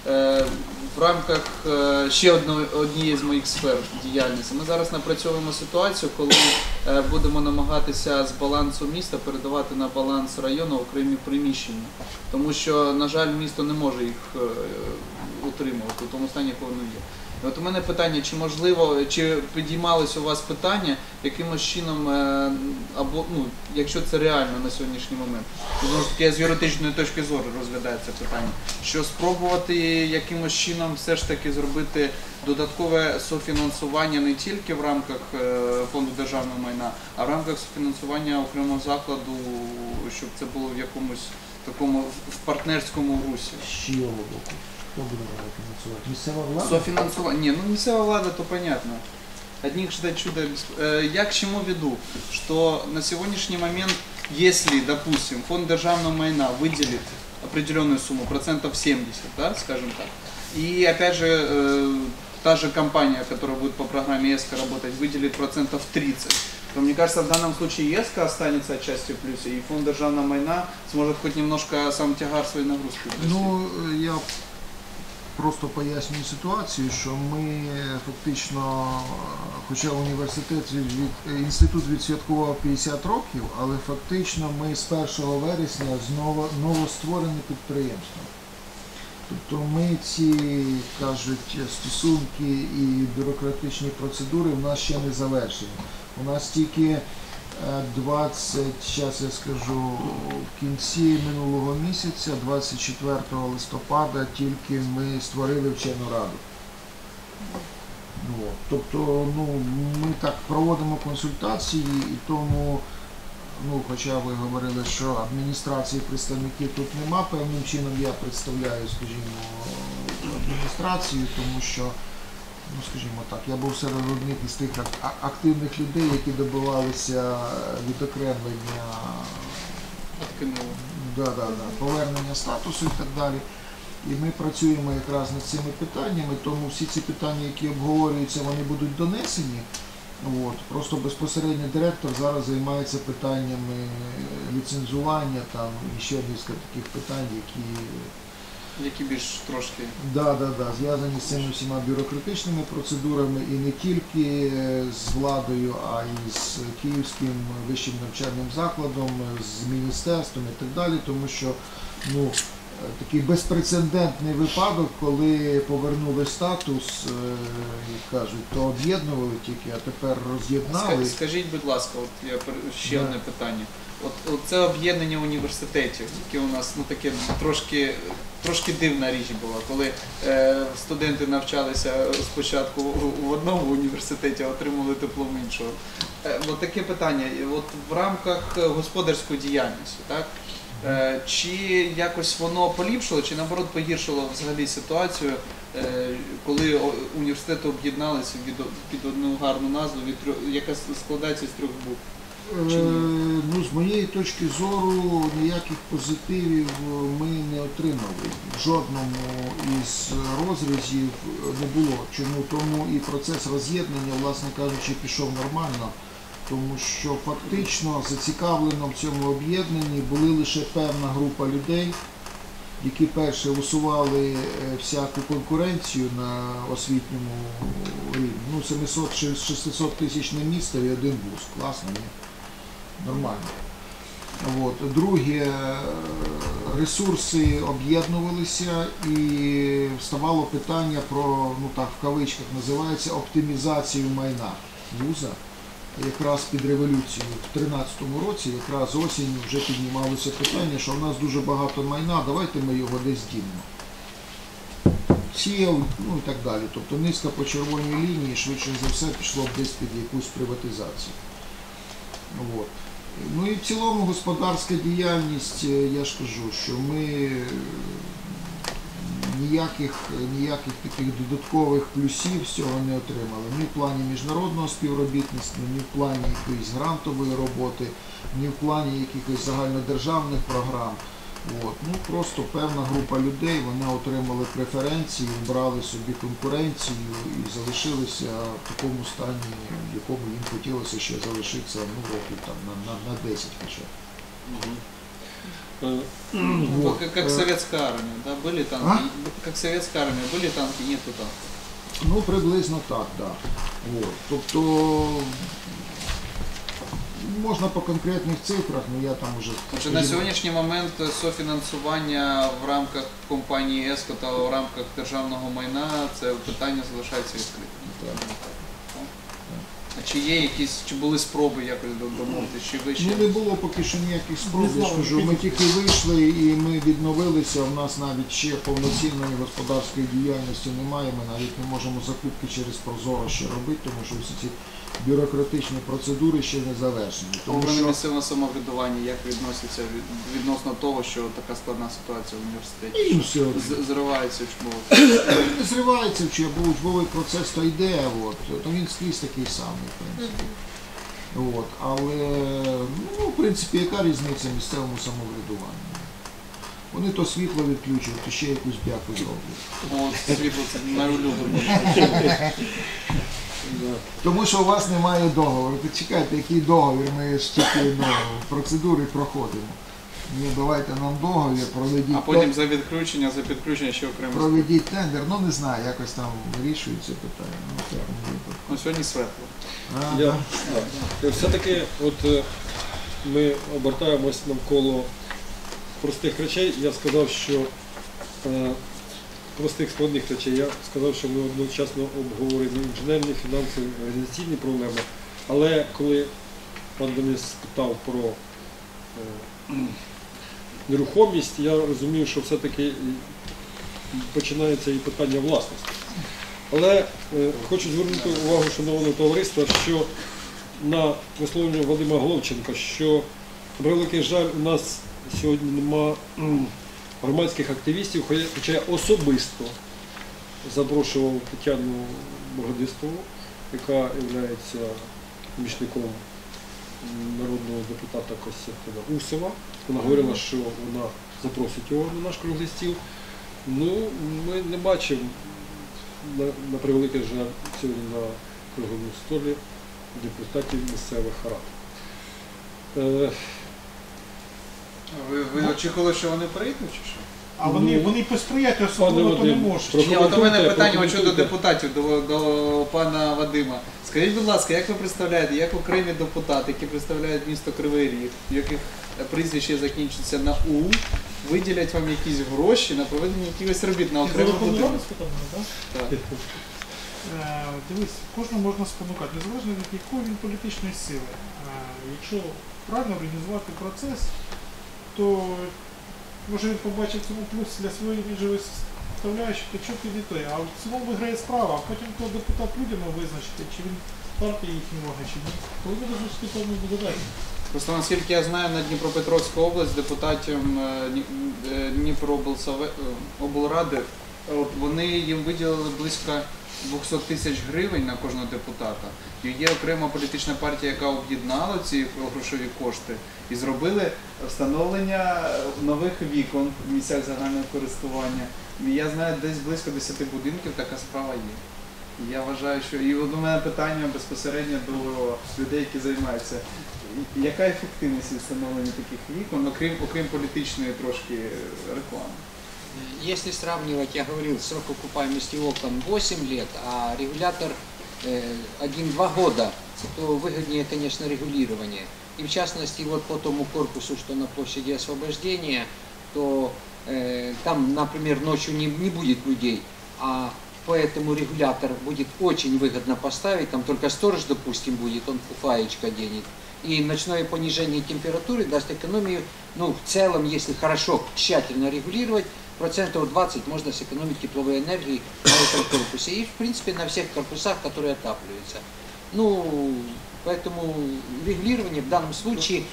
в рамках ще однієї з моїх сфер діяльності, ми зараз напрацьовуємо ситуацію, коли будемо намагатися з балансу міста передавати на баланс району окремі приміщення. Тому що, на жаль, місто не може їх утримувати у тому стані, якого воно є. І от у мене питання, чи можливо, чи підіймалось у вас питання, якимось чином, або, ну, якщо це реально на сьогоднішній момент, знову ж таки, з юридичної точки зору розглядаю це питання, що спробувати якимось чином все ж таки зробити додаткове софінансування не тільки в рамках фонду державного майна, а в рамках софінансування окремого закладу, щоб це було в якомусь такому в партнерському русі. З чийого боку? Хто буде фінансувати? Місцева влада? Софинансование. Не, ну місцева влада, то понятно. Одних ждать чуда. Я к чему веду? Что на сегодняшний момент, если, допустим, фонд державного майна выделит определенную сумму, процентов 70, да, скажем так, и опять же, та же компания, которая будет по программе ЕСКО работать, выделит процентов 30, то мне кажется, в данном случае ЕСКО останется отчасти в плюсе, и фонд державного майна сможет хоть немножко сам тягар своей нагрузки внести. Ну, я просто пояснюю ситуацію, що ми фактично, хоча інститут відсвяткував 50 років, але фактично ми з 1 вересня знову новостворене підприємство. Тобто ми ці, кажуть, стосунки і бюрократичні процедури в нас ще не завершені. У нас тільки 20, зараз я скажу, в кінці минулого місяця, 24 листопада, тільки ми створили вчену раду. Тобто, ну, ми так проводимо консультації, і тому, ну, хоча ви говорили, що адміністрації представників тут нема, певним чином я представляю, скажімо, адміністрацію, тому що, ну, скажімо так, я був серед одних із тих активних людей, які добивалися відокремлення, повернення статусу і так далі. І ми працюємо якраз над цими питаннями, тому всі ці питання, які обговорюються, вони будуть донесені. Просто безпосередньо директор зараз займається питаннями ліцензування, там, і ще низка таких питань, які більш трошки... зв'язані з цими всіма бюрократичними процедурами і не тільки з владою, а й з Київським вищим навчальним закладом, з міністерством і так далі, тому що, ну, такий безпрецедентний випадок, коли повернули статус, кажуть, то об'єднували тільки, а тепер роз'єднали. Скажіть, будь ласка, от я ще одне питання. От це об'єднання університетів, яке у нас, ну, таке трошки дивна річ була, коли студенти навчалися спочатку в одному університеті, а отримали диплом іншого. От таке питання. От в рамках господарської діяльності, так? Чи якось воно поліпшило, чи наоборот погіршило взагалі ситуацію, коли університети об'єдналися під одну гарну назву, яка складається з 3 букв? Ну, з моєї точки зору, ніяких позитивів ми не отримали. В жодному із розрізів не було. Чому? Тому і процес роз'єднання, власне кажучи, пішов нормально. Тому що фактично зацікавлено в цьому об'єднанні були лише певна група людей, які перше усували всяку конкуренцію на освітньому рівні. Ну, 700-600 тисячне місто і один вуз. Класно, ні? Нормально. Друге, ресурси об'єднувалися і вставало питання про, ну так в кавичках називається, оптимізацію майна вуза. Якраз під революцію в 2013 році, якраз осінню вже піднімалося питання, що в нас дуже багато майна, давайте ми його десь дінемо. Сіяв, ну і так далі. Тобто низка по червоній лінії, швидше за все, пішло б десь під якусь приватизацію. От. Ну і в цілому господарська діяльність, я ж кажу, що ми ніяких таких додаткових плюсів з цього не отримали. Ні в плані міжнародного співробітництва, ні в плані якоїсь грантової роботи, ні в плані якихось загальнодержавних програм. От. Ну, просто певна група людей, вони отримали преференції, брали собі конкуренцію і залишилися в такому стані, в якому їм хотілося ще залишитися, ну, років там, на 10 хоча. Ну, как советская армия, да, были танки, как советская армия, были танки, нету танков. Ну, приблизно так, так. Да. Тобто, можна по конкретних цифрах, але я там вже... Отже, на сьогоднішній момент софінансування в рамках компанії ЕСКО та в рамках державного майна, це питання залишається відкритим. А чи є якісь, чи були спроби якось домовитися, чи ви ще? Ну, не було поки що ніяких спроб, я ж кажу, ми тільки вийшли і ми відновилися, у нас навіть ще повноцінної господарської діяльності немає, ми навіть не можемо закупки через Прозоро ще робити, тому що всі ці бюрократичні процедури ще не завершені. Органи місцевого самоврядування як відносяться відносно того, що така складна ситуація в університеті? Зривається учбовий? Не зривається, бо учбовий процес то йде, то він скрізь такий самий, в принципі. Але, ну, в принципі, яка різниця місцевому самоврядуванню? Вони то світло відключують, то ще якусь бяку зроблять. От світло це найулюбленіше. Тому що у вас немає договору. Ти чекайте, який договір, ми ж тільки процедури проходимо. Ні, давайте нам договір, проведіть. А потім за підключення ще окремо. Проведіть тендер, ну не знаю, якось там вирішується питання. Ну сьогодні светло. Все-таки от ми обертаємось навколо простих речей. Я сказав, що простих складних речей. Я сказав, що ми одночасно обговорюємо інженерні, фінансові, організаційні проблеми. Але коли пан Денис спитав про нерухомість, я розумів, що все-таки починається і питання власності. Але хочу звернути увагу шановного товариства, що на висловлення Вадима Головченка, що, на превеликий жаль, у нас сьогодні немає громадських активістів, хоча я особисто запрошував Тетяну Богодистову, яка є помічником народного депутата Костянтина Усова. Вона говорила, що вона запросить його на наш круглий стіл. Ну, ми не бачимо, на превеликий жаль, сьогодні на круглому столі депутатів місцевих рад. Ви очікували, що вони прийдуть чи що? А вони посприяти особливо то не можуть. Ні, от у мене питання щодо депутатів, до пана Вадима. Скажіть, будь ласка, як ви представляєте, як окремі депутати, які представляють місто Кривий Ріг, в яких прізвище закінчиться на У, виділять вам якісь гроші на проведення якихось робіт на окремих будинках? Дивись, кожного можна спонукати, незалежно від якої він політичної сили. Якщо правильно організувати процес, то може він побачить цьому плюс для своєї іміджової составляючої, то що піде той. А в цілому виграє справа, а потім коли депутат людям визначити, чи він партії їхнього, чи ні, коли буде визначити певну буде. Просто наскільки я знаю, на Дніпропетровську область депутатів Дніпрооблради, вони їм виділили близько 200 тисяч гривень на кожного депутата. І є окрема політична партія, яка об'єднала ці грошові кошти і зробили встановлення нових вікон в місцях загального користування. І я знаю, десь близько 10 будинків така справа є. І я вважаю, що і от у мене питання безпосередньо до людей, які займаються. Яка ефективність встановлення таких вікон, окрім політичної трошки реклами? Если сравнивать, я говорил, срок окупаемости окон 8 лет, а регулятор 1-2 года, то выгоднее, конечно, регулирование. И в частности, вот по тому корпусу, что на площади Освобождения, то там, например, ночью не будет людей, а поэтому регулятор будет очень выгодно поставить, там только сторож, допустим, будет, он фуфаечко денет. И ночное понижение температуры даст экономию, ну, в целом, если хорошо, тщательно регулировать, процентов 20 можно сэкономить тепловой энергии на этом корпусе. И, в принципе, на всех корпусах, которые отапливаются. Ну, поэтому регулирование в данном случае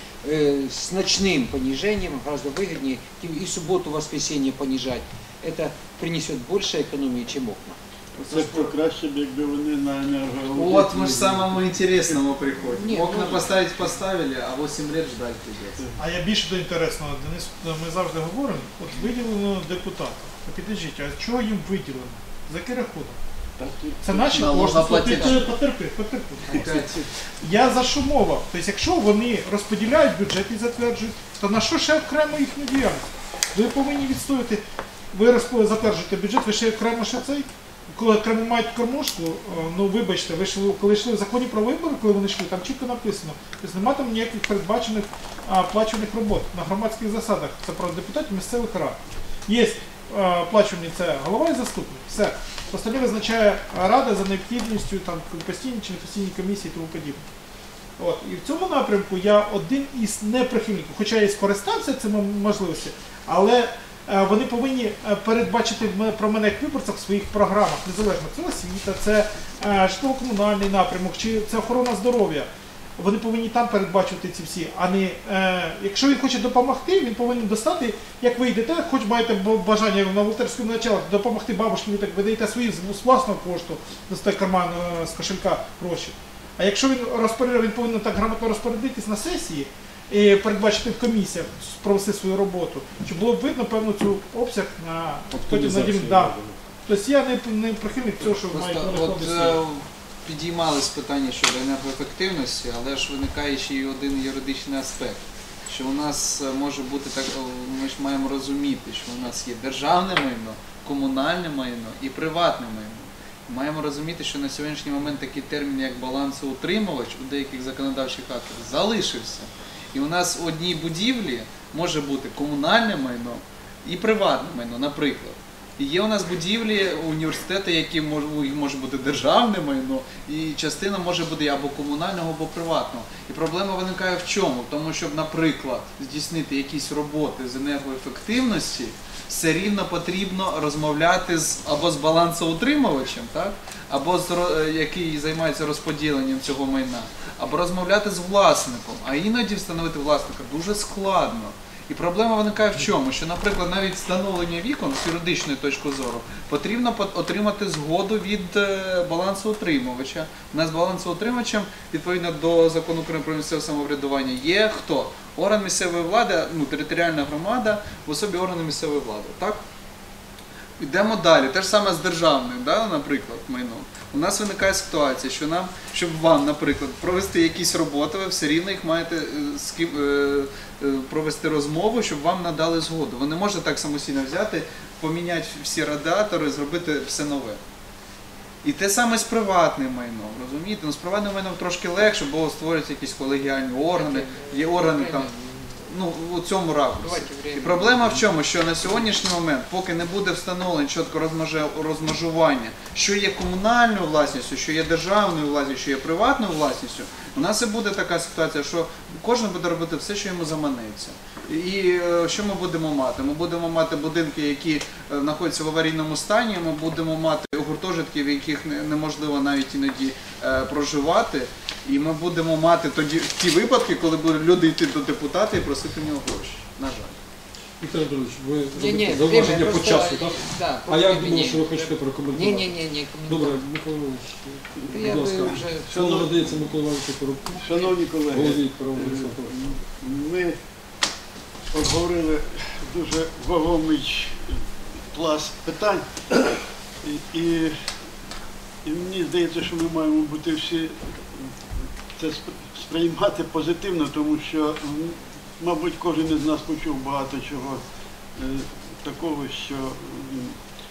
с ночным понижением гораздо выгоднее. И субботу, воскресенье понижать. Это принесет больше экономии, чем окна. Це краще б, якби вони на енергоаудит. Вот мы же к самому интересному приходим. Нет, Окна ну, поставили, а 8 лет ждать придется. А я більше до інтересного, Денис, ми завжди говоримо, от виділено депутата. Підождіть, а чого їм виділено? За який рахунок? Це наші кошти. Потерпи. Я за що мова? Тобто, якщо вони розподіляють бюджет і затверджують, то на що ще окремо їхню діяльність? Ви повинні відстояти, ви затверджуєте бюджет, ви ще окремо ще цей? Коли окремо мають кормушку, ну вибачте, ви ж коли йшли в законі про вибори, коли вони йшли, там чітко написано, тобто немає там ніяких передбачених оплачуваних робот на громадських засадах, це про депутатів місцевих рад. Є оплачувані, це голова і заступник, все. Остальне визначає рада за необхідністю, там, постійні чи непостійні комісії і тому подібне. От. І в цьому напрямку я один із неприхильників, хоча я і скористався цими можливостями, але вони повинні передбачити про мене як виборця в своїх програмах, незалежно, це освіта, це житлово-комунальний напрямок, чи це охорона здоров'я. Вони повинні там передбачувати ці всі, а не, якщо він хоче допомогти, він повинен достати, як ви йдете, хоч маєте бажання на волонтерському началах допомогти бабушці, ви так видаєте свої з власного кошту, достати карман з кошелька гроші. А якщо він повинен так грамотно розпорядитись на сесії, і передбачити в комісіях, провести свою роботу, щоб було б видно певну цю обсяг на потім на дім. Да. Тобто я не прихильник цього, що мають от підіймались питання щодо енергоефективності, але ж виникає ще й один юридичний аспект, що у нас може бути так, ми ж маємо розуміти, що у нас є державне майно, комунальне майно і приватне майно. Маємо розуміти, що на сьогоднішній момент такий термін, як балансоутримувач у деяких законодавчих актах залишився. І у нас в одній будівлі може бути комунальне майно і приватне майно, наприклад. І є у нас будівлі, університети, які може бути державне майно, і частина може бути або комунального, або приватного. І проблема виникає в чому? Тому, щоб, наприклад, здійснити якісь роботи з енергоефективності, все рівно потрібно розмовляти або з балансоутримувачем, так? Або який займається розподіленням цього майна, або розмовляти з власником. А іноді встановити власника дуже складно. І проблема виникає в чому? Що, наприклад, навіть встановлення вікон з юридичної точки зору потрібно отримати згоду від балансоутримувача. У нас балансоутримувачем, відповідно до закону України про місцеве самоврядування, є хто? Орган місцевої влади, територіальна громада в особі органу місцевої влади. Так? Йдемо далі. Те ж саме з державним, наприклад, майном. У нас виникає ситуація, що щоб вам, наприклад, провести якісь роботи, ви все рівно їх маєте провести розмову, щоб вам надали згоду. Ви не можете так самостійно взяти, поміняти всі радіатори, зробити все нове. І те саме з приватним майном, розумієте? З приватним майном трошки легше, бо створюються якісь колегіальні органи, є органи там, у цьому ракурсі. І проблема в чому? Що на сьогоднішній момент, поки не буде встановлено чітко розмежування, що є комунальною власністю, що є державною власністю, що є приватною власністю, у нас і буде така ситуація, що кожен буде робити все, що йому заманеться. І що ми будемо мати? Ми будемо мати будинки, які знаходяться в аварійному стані, ми будемо мати гуртожитки, в яких неможливо навіть іноді проживати, і ми будемо мати тоді ті випадки, коли будуть люди йти до депутата і просити в нього гроші. На жаль. Віктор Анатолійович, ви робите зауваження по часу, так? А я думав, що ви хочете прокоментувати. Ні. Добре, Микола Іванович, будь ласка. Слово надається Микола Івановичу Коробку. Шановні колеги, ми обговорили дуже вагомий пласт питань, і мені здається, що ми маємо бути всі це сприймати позитивно, тому що, мабуть, кожен із нас почув багато чого такого,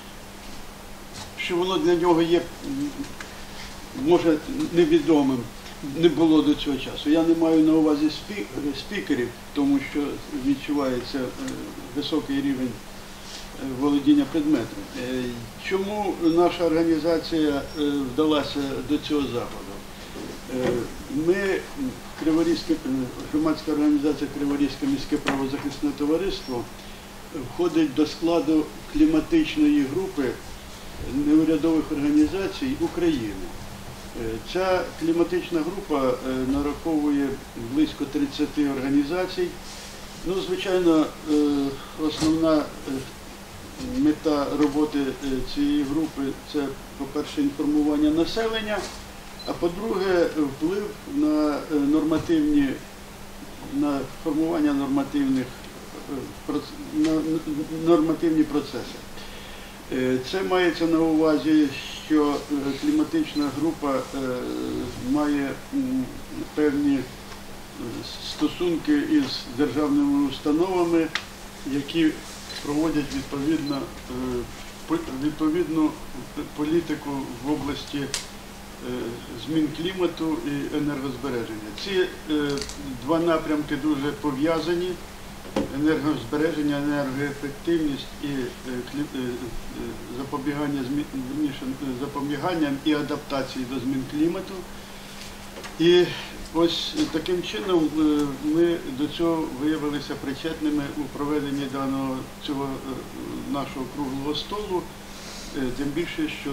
що воно для нього є, може, невідомим. не було до цього часу. Я не маю на увазі спікерів, тому що відчувається високий рівень володіння предметом. Чому наша організація вдалася до цього заходу? Ми, громадська організація Криворізьке міське правозахисне товариство, входить до складу кліматичної групи неурядових організацій України. Ця кліматична група нараховує близько 30 організацій. Ну, звичайно, основна мета роботи цієї групи – це, по-перше, інформування населення, а по-друге, вплив на формування нормативні процеси. Це мається на увазі, що кліматична група має певні стосунки із державними установами, які проводять відповідну політику в області змін клімату і енергозбереження. Ці два напрямки дуже пов'язані. Енергозбереження, енергоефективність і запобігання і адаптації до змін клімату. І ось таким чином ми до цього виявилися причетними у проведенні цього нашого круглого столу. Тим більше, що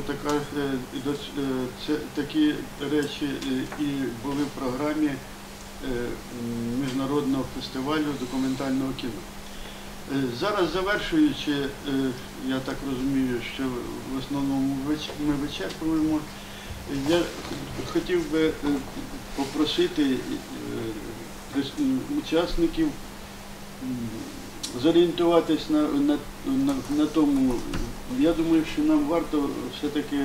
такі речі і були в програмі Міжнародного фестивалю документального кіно. Зараз, завершуючи, я так розумію, що в основному ми вичерпуємо, я хотів би попросити учасників зорієнтуватись на тому. Я думаю, що нам варто все-таки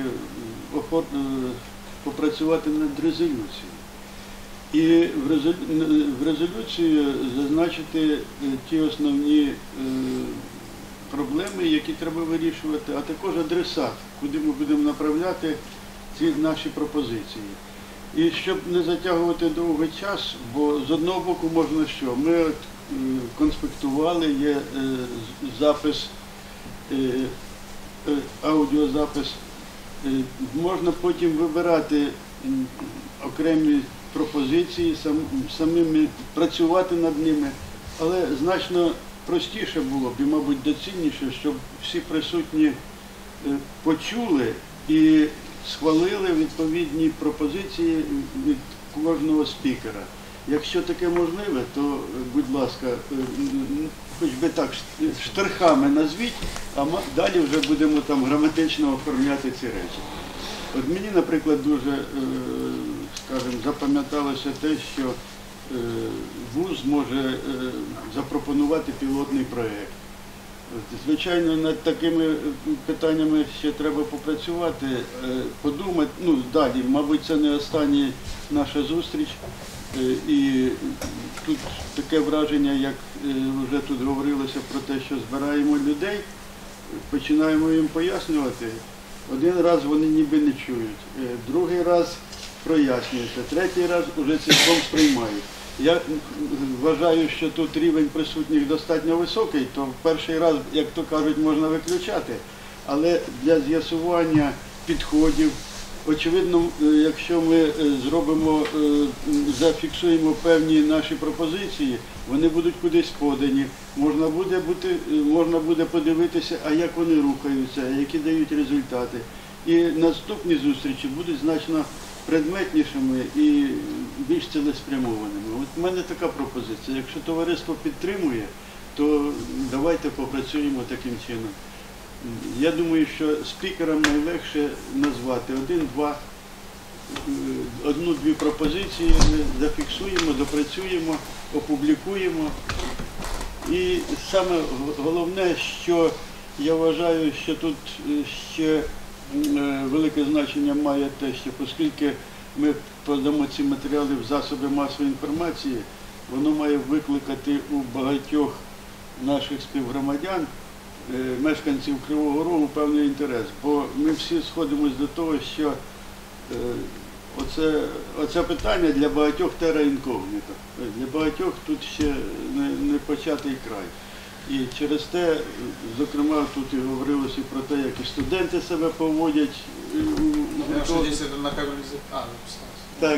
попрацювати над резолюцією. І в резолюції зазначити ті основні проблеми, які треба вирішувати, а також адресат, куди ми будемо направляти ці наші пропозиції. І щоб не затягувати довгий час, бо з одного боку можна що? Ми конспектували, є запис, аудіозапис, можна потім вибирати окремі пропозиції, самими працювати над ними, але значно простіше було б і, мабуть, доцільніше, щоб всі присутні почули і схвалили відповідні пропозиції від кожного спікера. Якщо таке можливе, то, будь ласка, хоч би так штрихами назвіть, а далі вже будемо там граматично оформляти ці речі. От мені, наприклад, дуже, скажімо, запам'яталося те, що вуз може запропонувати пілотний проєкт. Звичайно, над такими питаннями ще треба попрацювати, подумати. Ну, далі, мабуть, це не остання наша зустріч. І тут таке враження, як вже тут говорилося про те, що збираємо людей, починаємо їм пояснювати. Один раз вони ніби не чують, другий раз прояснюється, третій раз уже цілком сприймають. Я вважаю, що тут рівень присутніх достатньо високий, то в перший раз, як то кажуть, можна виключати, але для з'ясування підходів, очевидно, якщо ми зафіксуємо певні наші пропозиції, вони будуть кудись подані, можна буде подивитися, а як вони рухаються, які дають результати. І наступні зустрічі будуть значно предметнішими і більш цілеспрямованими. От в мене така пропозиція. Якщо товариство підтримує, то давайте попрацюємо таким чином. Я думаю, що спікерам найлегше назвати одну-дві пропозиції, зафіксуємо, допрацюємо, опублікуємо. І саме головне, що я вважаю, що тут ще велике значення має те, що оскільки ми подамо ці матеріали в засоби масової інформації, воно має викликати у багатьох наших співгромадян, мешканців Кривого Рогу, певний інтерес. Бо ми всі сходимось до того, що оце питання для багатьох терра інкогніто. Для багатьох тут ще не початий край. І через те, зокрема, тут і говорилося про те, як і студенти себе поводять. Так,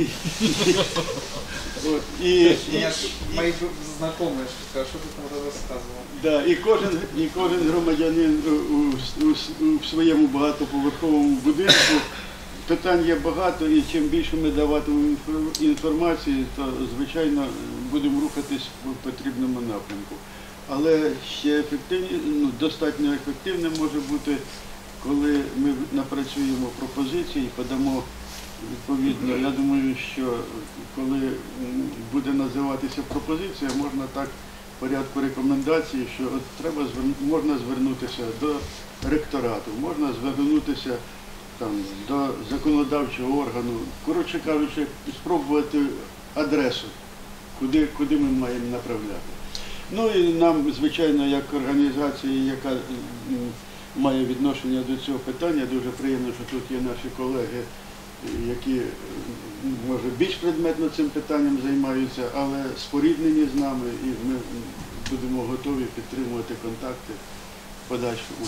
Мои знакомые, что ты там рассказывал. да, і кожен громадянин у своєму багатоповерховому будинку. Питань є багато, і чим більше ми даватимемо інформації, то, звичайно, будемо рухатись в потрібному напрямку. Але ще достатньо ефективним може бути, коли ми напрацюємо пропозиції і подамо відповідно. Я думаю, що коли буде називатися пропозиція, можна так в порядку рекомендацій, що от можна звернутися до ректорату, можна звернутися до законодавчого органу, коротше кажучи, спробувати адресу, куди ми маємо направляти. Ну і нам, звичайно, як організації, яка має відношення до цього питання, дуже приємно, що тут є наші колеги, які, може, більш предметно цим питанням займаються, але споріднені з нами, і ми будемо готові підтримувати контакти в подальшому.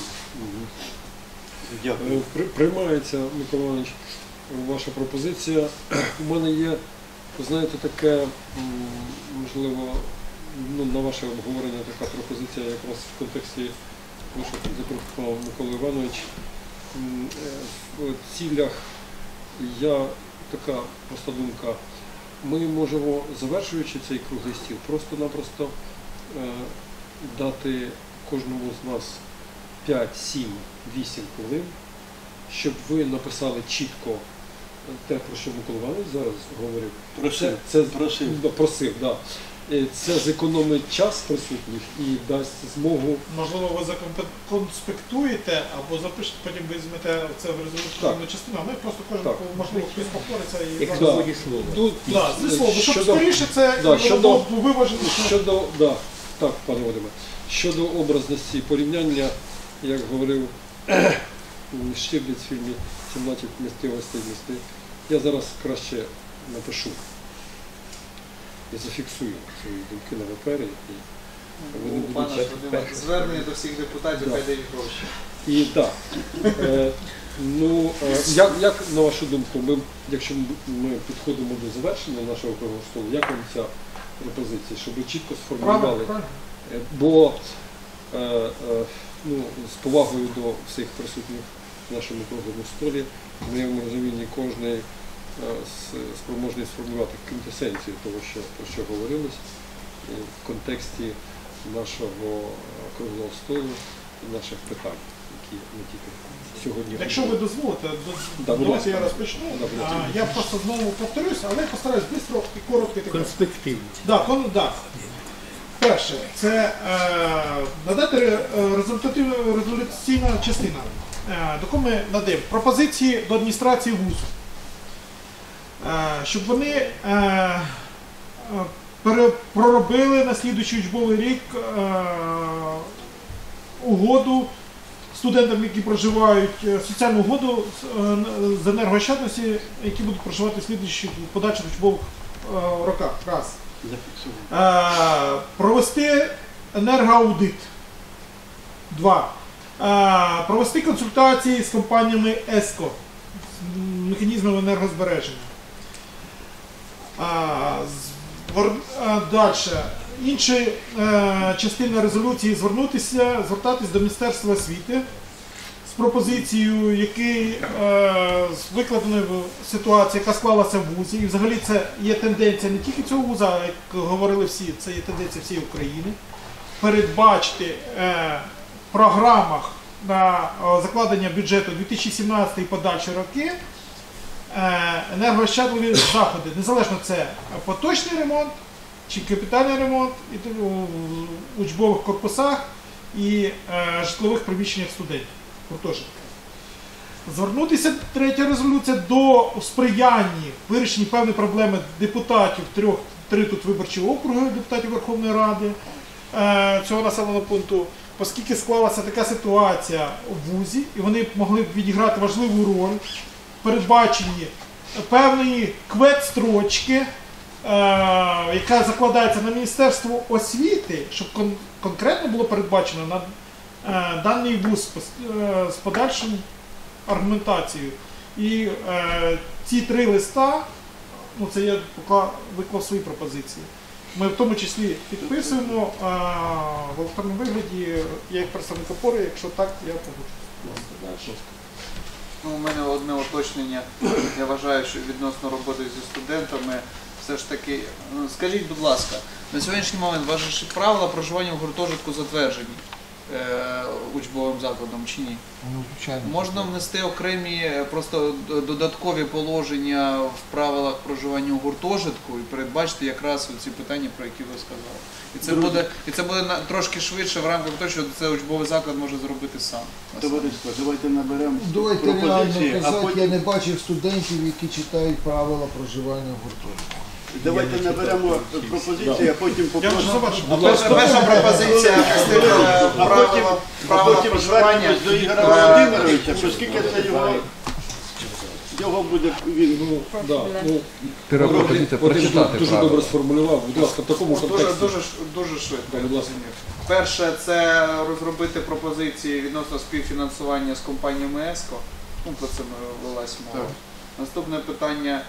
Дякую. Приймається, Микола Іванович, ваша пропозиція. У мене є, знаєте, таке, можливо, на ваше обговорення така пропозиція якраз в контексті того, що запропонував Микола Іванович. В цілях така проста думка. Ми можемо, завершуючи цей круглий стіл, просто-напросто дати кожному з нас 5, 7, 8 хвилин, щоб ви написали чітко те, про що Микола Іванович зараз говорив. Просив, да. Це зекономить час присутніх і дасть змогу. Можливо, ви законспектуєте або запишете, потім візьмете це в резолютивну частину, а ми просто кожен, можливо, хтось повториться і Як зі слова, щоб скоріше це було виважено. Так, пане Вадиме, щодо образності порівняння, як говорив Штірліц в фільмі «17 миттєвостей місти», я зараз краще напишу і зафіксую свої думки на папері. Звернення до всіх депутатів, хай дають гроші. І так, як на вашу думку, якщо ми підходимо до завершення нашого круглого столу, як вам ця пропозиція, щоб ви чітко сформулювали? Бо з повагою до всіх присутніх в нашому круглому столі, в моєму розумінні кожен спроможний сформулювати квінтесенцію того, про що говорилось в контексті нашого круглого столу і наших питань, які не тільки сьогодні. Якщо ви дозволите, давайте я розпочну. Я просто знову повторюсь, але постараюсь швидко і коротко. Конспективно. Так. Перше, це надати резолюційна частина, до кого ми надаємо пропозиції до адміністрації вузу, щоб вони проробили на слідуючий учбовий рік угоду студентам, які проживають, соціальну угоду з енергоощадності, які будуть проживати в слідуючих подальших учбових роках. Раз. Провести енергоаудит. 2. Провести консультації з компаніями ЕСКО, з механізмами енергозбереження. Далі. Інші частини резолюції звертатись до Міністерства освіти з пропозицією, з викладеною ситуацією, яка склалася в вузі. І взагалі це є тенденція не тільки цього вуза, а як говорили всі, це є тенденція всієї України. Передбачити в програмах на закладення бюджету 2017 і подальші роки енергоощадливі заходи. Незалежно це поточний ремонт чи капітальний ремонт в учбових корпусах і житлових приміщеннях студентів. Звернутися, третя резолюція, до сприяння вирішенні певної проблеми депутатів, 3 тут виборчі округи депутатів Верховної Ради цього населеного пункту, оскільки склалася така ситуація в вузі, і вони могли б відіграти важливу роль в передбаченні певної квет-строчки, яка закладається на Міністерство освіти, щоб конкретно було передбачено на даний вуз з подальшим аргументацією. І ці 3 листа, ну це я виклав свої пропозиції. Ми в тому числі підписуємо в електронному вигляді, я як представник опори, якщо так, я погоджуюсь. Ну, у мене одне уточнення. Я вважаю, що відносно роботи зі студентами, все ж таки, скажіть, будь ласка, на сьогоднішній момент ваші правила проживання в гуртожитку затверджені учбовим закладом чи ні? Ну, звичайно. Можна внести окремі просто додаткові положення в правилах проживання у гуртожитку і передбачити якраз ці питання, про які ви сказали. І це буде трошки швидше в рамках того, що це учбовий заклад може зробити сам. Товариство, давайте наберемо Давайте реально пропозиції, а казати, я потім не бачив студентів, які читають правила проживання в гуртожитку. давайте наберемо пропозиції, а потім Я вже попросимо. завершив. Перша пропозиція правила Потім проживання. звернемось до Ігоря Володимировича, оскільки це його буде він. Вадим дуже добре сформулював. Будь ласка, в такому контексті. Дуже швидко. Будь ласка. Перше, це розробити пропозиції відносно співфінансування з компаніями ЕСКО. Ну, про це велась мова. Наступне питання,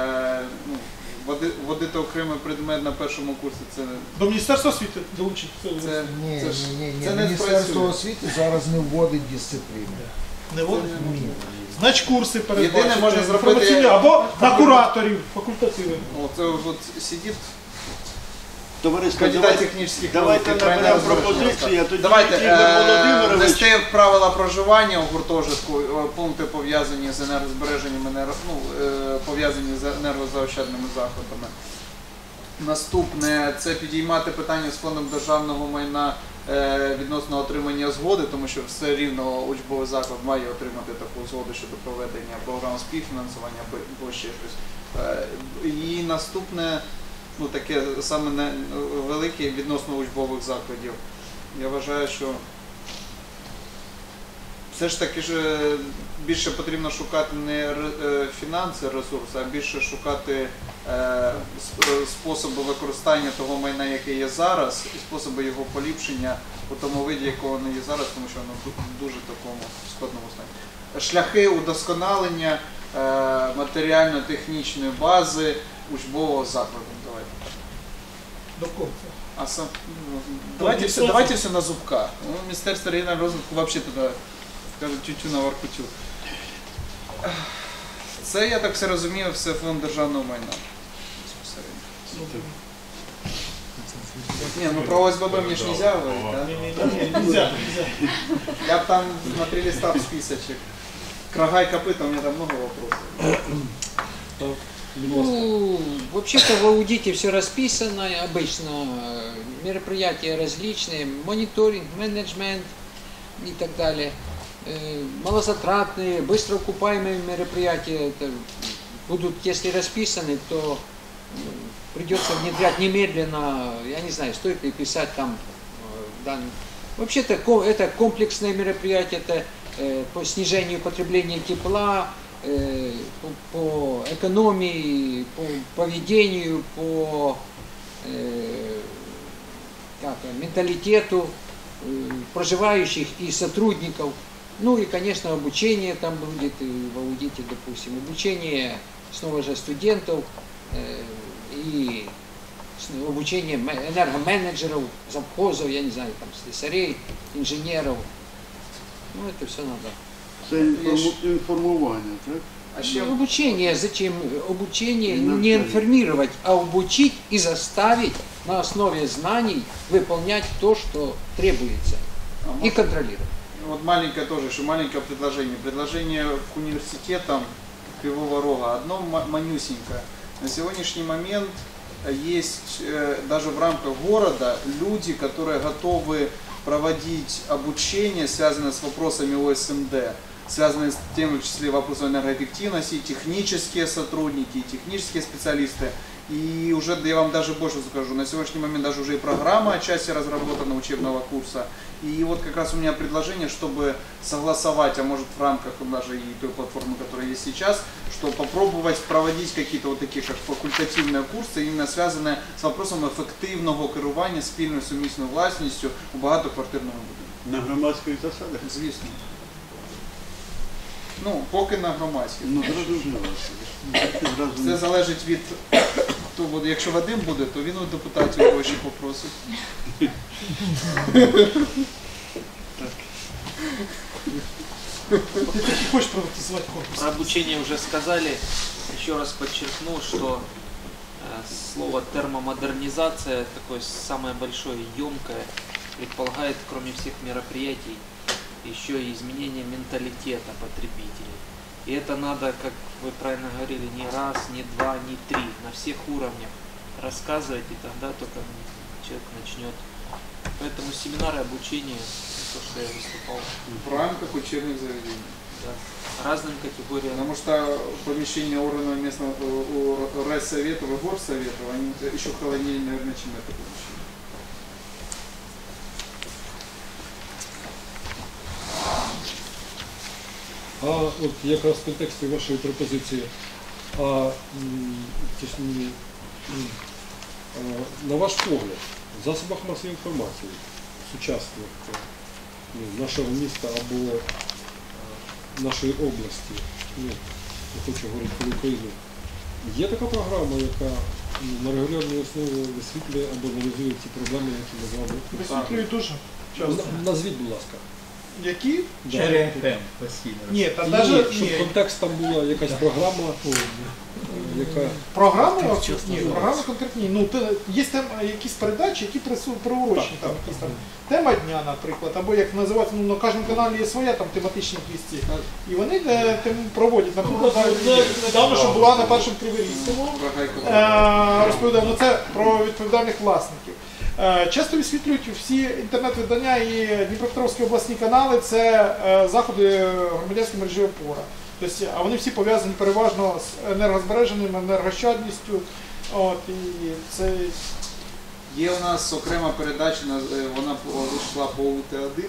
вводити окремий предмет на першому курсі. Це До Міністерства освіти долучити. Ні, це не Міністерство спрацює. освіти зараз не вводить дисципліни. Не вводить? Ні. Значить, курси передбачити. Єдине, можна зробити- інформаційні, або на кураторів, факультативи. Це от сидить Товариство, кандидат технічних давайте наук, правильно наберемо розумію, пропозиції, а тоді Давайте Ігор Володимирович. внести в правила проживання у гуртожитку пункти пов'язані з енергозбереженням, пов'язані з енергозаощадними заходами. Наступне це підіймати питання з фондом державного майна відносно отримання згоди, тому що все рівно учбовий заклад має отримати таку згоду щодо проведення програм співфінансування або ще щось. І наступне, ну таке саме велике відносно учбових закладів. Я вважаю, що все ж таки ж більше потрібно шукати не фінанси, ресурси, а більше шукати способи використання того майна, яке є зараз, і способи його поліпшення у тому виді, якого воно є зараз, тому що воно в дуже такому складному стані. Шляхи удосконалення матеріально-технічної бази учбового закладу. Давайте. До кого? А сам давайте все на зубках. Ну, Міністерство регіонального розвитку взагалі туди кажуть тютю на воркутю. Це, я так все розумію, все фонд державного майна. Ні, ну про ОСББ мені ж нельзя говорити, так? Ні, нельзя. Я б там на 3 листа в списочек. Крага и копыта, у меня там много вопросов. Ну, вообще-то в аудите все расписано, обычно мероприятия различные, мониторинг, менеджмент и так далее. Малозатратные, быстро окупаемые мероприятия это будут, если расписаны, то придется внедрять немедленно, я не знаю, стоит ли писать там данные. Вообще-то это комплексное мероприятие, это по снижению потребления тепла, по экономии, по поведению, по менталитету проживающих и сотрудников. Ну и, конечно, обучение там будет, и в аудите, допустим, обучение снова же студентов и обучение энергоменеджеров, завхозов, я не знаю, там, слесарей, инженеров. Ну, это все надо. Це інформування, так? А ще Обучение, зачем? Обучение не информировать, а обучить и заставить на основе знаний выполнять то, что требуется, и контролировать. вот маленькое тоже, еще маленькое предложение. Предложение к университетам Кривого Рога. Одно манюсенькое. На сегодняшний момент есть даже в рамках города люди, которые готовы проводить обучение, связанное с вопросами ОСМД, связанные с тем, в числе вопросом энергоэффективности, технические сотрудники, технические специалисты. И уже, я вам даже больше скажу, на сегодняшний момент даже уже и программа отчасти разработана учебного курса. И вот как раз у меня предложение, чтобы согласовать, а может в рамках даже и той платформы, которая есть сейчас, что попробовать проводить какие-то вот такие как факультативные курсы, именно связанные с вопросом ефективного керування спільною сумісною власністю у багатоквартирному будинку. На громадських засадах? Звісно. Ну, поки на громадських. Ну, зрозуміло. Це залежить від того, якщо Вадим буде, то він у депутатів гроші попросить. Ты таки хочешь приватизовать корпус? Про обучение уже сказали. Еще раз подчеркну, что слово термомодернизация, такое самое большое, емкое, предполагает, кроме всех мероприятий, еще и изменение менталитета потребителей. И это надо, как вы правильно говорили, не раз, не два, не три, на всех уровнях рассказывать, и тогда только человек начнет. Поэтому семинары обучения, то, что я выступал, В рамках учебных заведений. да, разным категориям. Потому что помещения органов местного райсоветов и горсоветов, они еще холоднее, наверное, чем это помещение. А от якраз в контексті вашої пропозиції, на ваш погляд, в засобах масової інформації сучасних нашого міста або нашої області, не хочу говорити про Україну, є така програма, яка на регулярній основі висвітлює або аналізує ці проблеми, які ми з вами... Висвітлюють дуже часто. Назвіть, будь ласка. Які? Да. Ні, та Ні, навіть щоб контекст там була якась програма, яка... програми, ні, програми конкретні. Ну, є там якісь передачі, які приурочені, там якісь там тема дня, наприклад, або як називається, ну на кожному каналі є своя там тематичні квісті. І вони проводять, наприклад, недавно, що була на першому Криворізькому, розповідав, ну це про відповідальних власників. Часто висвітлюють всі інтернет-видання і Дніпропетровські обласні канали, це заходи громадянської мережі «Опора». Тобто, а вони всі пов'язані переважно з енергозбереженням, енергощадністю. От, і це... Є у нас окрема передача, вона йшла по УТ-1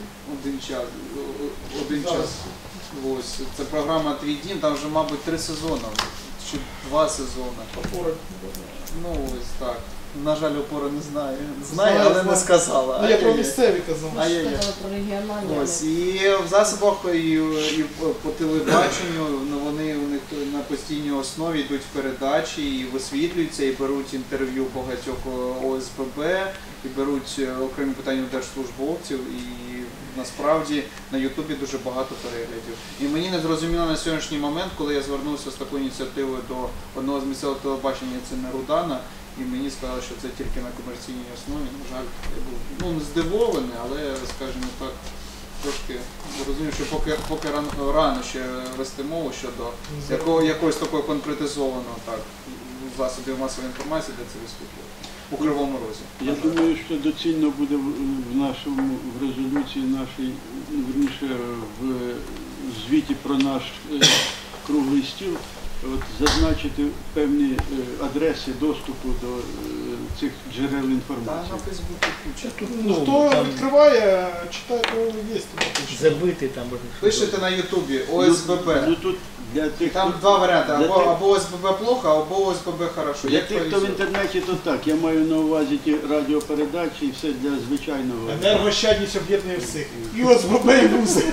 один час. Ось, це програма «Твій дім», там вже, мабуть, 3 сезони, чи 2 сезони. «Опора». Ну, ось так. На жаль, «Опора» не знає. Знає, але не сказала. Ну, я про місцеві казав. Про регіональні. Ось, і в засобах, і по телебаченню, ну, вони у них на постійній основі йдуть передачі, і висвітлюються, і беруть інтерв'ю багатьох ОСББ, і беруть окремі питання держслужбовців, і насправді на Ютубі дуже багато переглядів. І мені не зрозуміло на сьогоднішній момент, коли я звернувся з такою ініціативою до одного з місцевого телебачення, це не Рудана, і мені сказали, що це тільки на комерційній основі. На жаль, я був здивований, але, скажімо так, трошки розумію, що поки рано ще вести мову щодо якогось такого конкретизованого засобів масової інформації, де це висвітлює. У Кривому Розі. Я думаю, що доцільно буде в резолюції нашій, верніше, в звіті про наш круглий стіл, зазначити певні адреси доступу до цих джерел інформації. Так, на Фейсбуці куча. Хто відкриває, читає, то є. Забити там. Пишете на Ютубі ОСББ. Ну, тут для тих, Там два варіанти, або ОСББ плохо, або ОСББ хорошо. для тих, хто в інтернеті, то так. Я маю на увазі ті радіопередачі і все для звичайного. Енергощадність об'єднує всіх. І ОСББ, і вузи.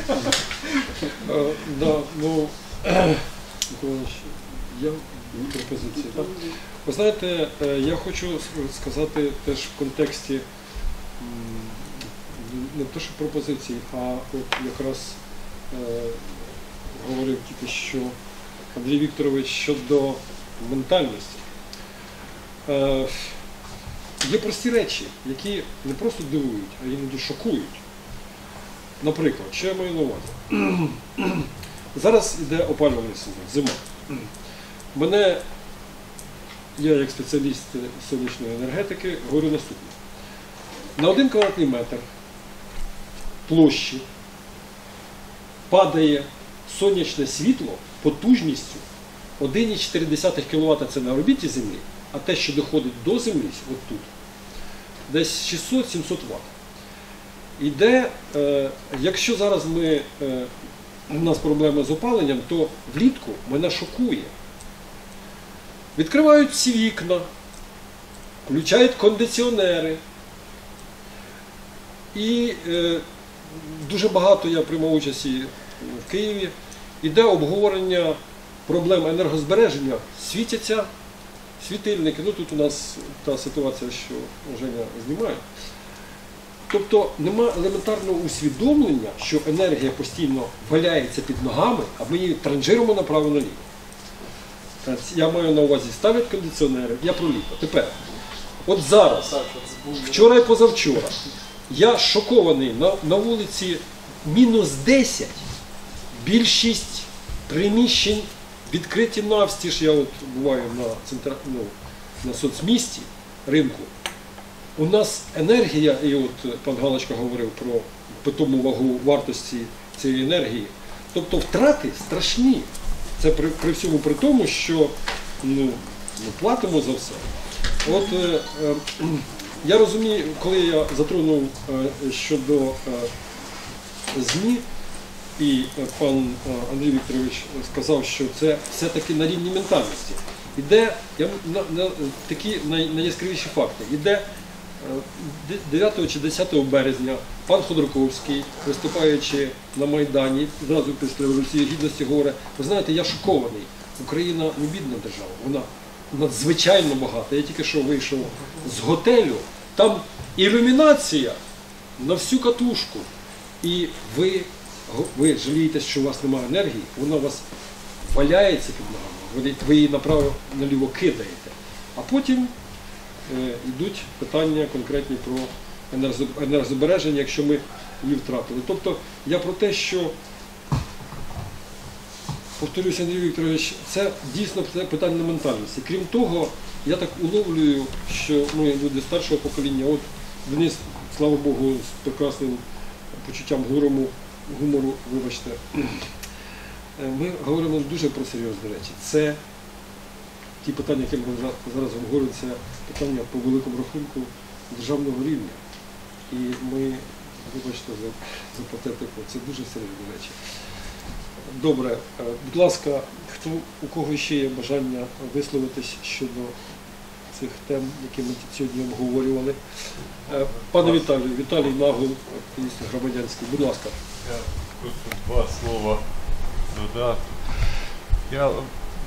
Є пропозиції. Так? Ви знаєте, я хочу сказати теж в контексті не те, що пропозиції, а от якраз говорив тільки що Андрій Вікторович щодо ментальності. Є прості речі, які не просто дивують, а іноді шокують. Наприклад, що я маю на увазі? Зараз йде опалювальний сезон, зима. Я як спеціаліст сонячної енергетики говорю наступне. На 1 квадратний метр площі падає сонячне світло потужністю 1,4 кВт це на орбіті Землі, а те, що доходить до Землі, от тут, десь 600-700 Вт. Іде, якщо зараз у нас проблема з опаленням, то влітку мене шокує. Відкривають всі вікна, включають кондиціонери. І дуже багато я приймав участь і в Києві. Іде обговорення проблем енергозбереження, світяться світильники. Ну тут у нас та ситуація, що Женя знімає. Тобто нема елементарного усвідомлення, що енергія постійно валяється під ногами, а ми її транжиримо направо-наліво. Я маю на увазі, ставлять кондиціонери, я про літо. Тепер, от зараз, вчора і позавчора, я шокований, на вулиці мінус 10, більшість приміщень відкриті навстіж, я от буваю на соцмісті, ринку. У нас енергія, і от пан Галочка говорив про питому вагу вартості цієї енергії, тобто втрати страшні. Це при всьому при тому, що ми платимо за все. От я розумію, коли я затронув щодо ЗМІ, і пан Андрій Вікторович сказав, що це все-таки на рівні ментальності. Іде такі найяскравіші факти. Іде 9 чи 10 березня пан Ходорковський, виступаючи на Майдані, зразу після Революції Гідності, говорить: ви знаєте, я шокований, Україна не бідна держава, вона надзвичайно багата. Я тільки що вийшов з готелю, там ілюмінація на всю катушку, і ви жалієтесь, що у вас немає енергії, вона у вас валяється під ногами, ви її направо-наліво кидаєте. А потім йдуть питання конкретні про енергозбереження, якщо ми її втратили. Тобто я про те, що, повторюся, Андрій Вікторович, це дійсно питання ментальності. Крім того, я так уловлюю, що ми люди старшого покоління, от Денис, слава Богу, з прекрасним почуттям гумору, вибачте, ми говоримо дуже про серйозні речі. Це ті питання, які ми зараз говоримо, це питання по великому рахунку державного рівня. І ми, вибачте за патетику, це дуже серйозні речі. Добре, будь ласка, у кого ще є бажання висловитись щодо цих тем, які ми сьогодні обговорювали? Пане Віталію, Віталій Нагул, активіст громадянський, будь ласка. Я хочу два слова додати. Я в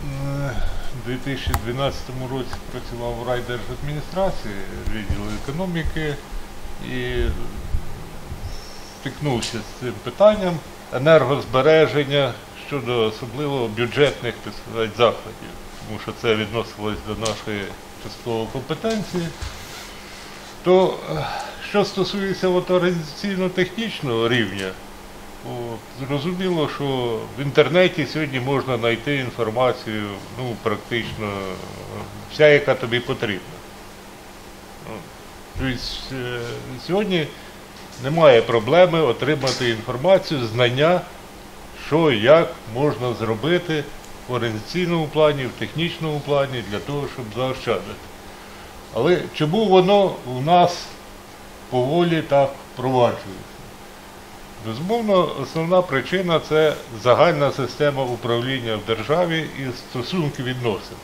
2012 році працював в райдержадміністрації, відділу економіки, і стикнувся з цим питанням енергозбереження щодо особливо бюджетних, так сказати, заходів, тому що це відносилось до нашої часткової компетенції. То, що стосується організаційно-технічного рівня, зрозуміло, що в інтернеті сьогодні можна знайти інформацію, практично вся, яка тобі потрібна. Тобто, сьогодні немає проблеми отримати інформацію, знання, що і як можна зробити в організаційному плані, в технічному плані для того, щоб заощадити. Але чому воно у нас поволі так впроваджується? Безумовно, основна причина – це загальна система управління в державі і стосунки відносин.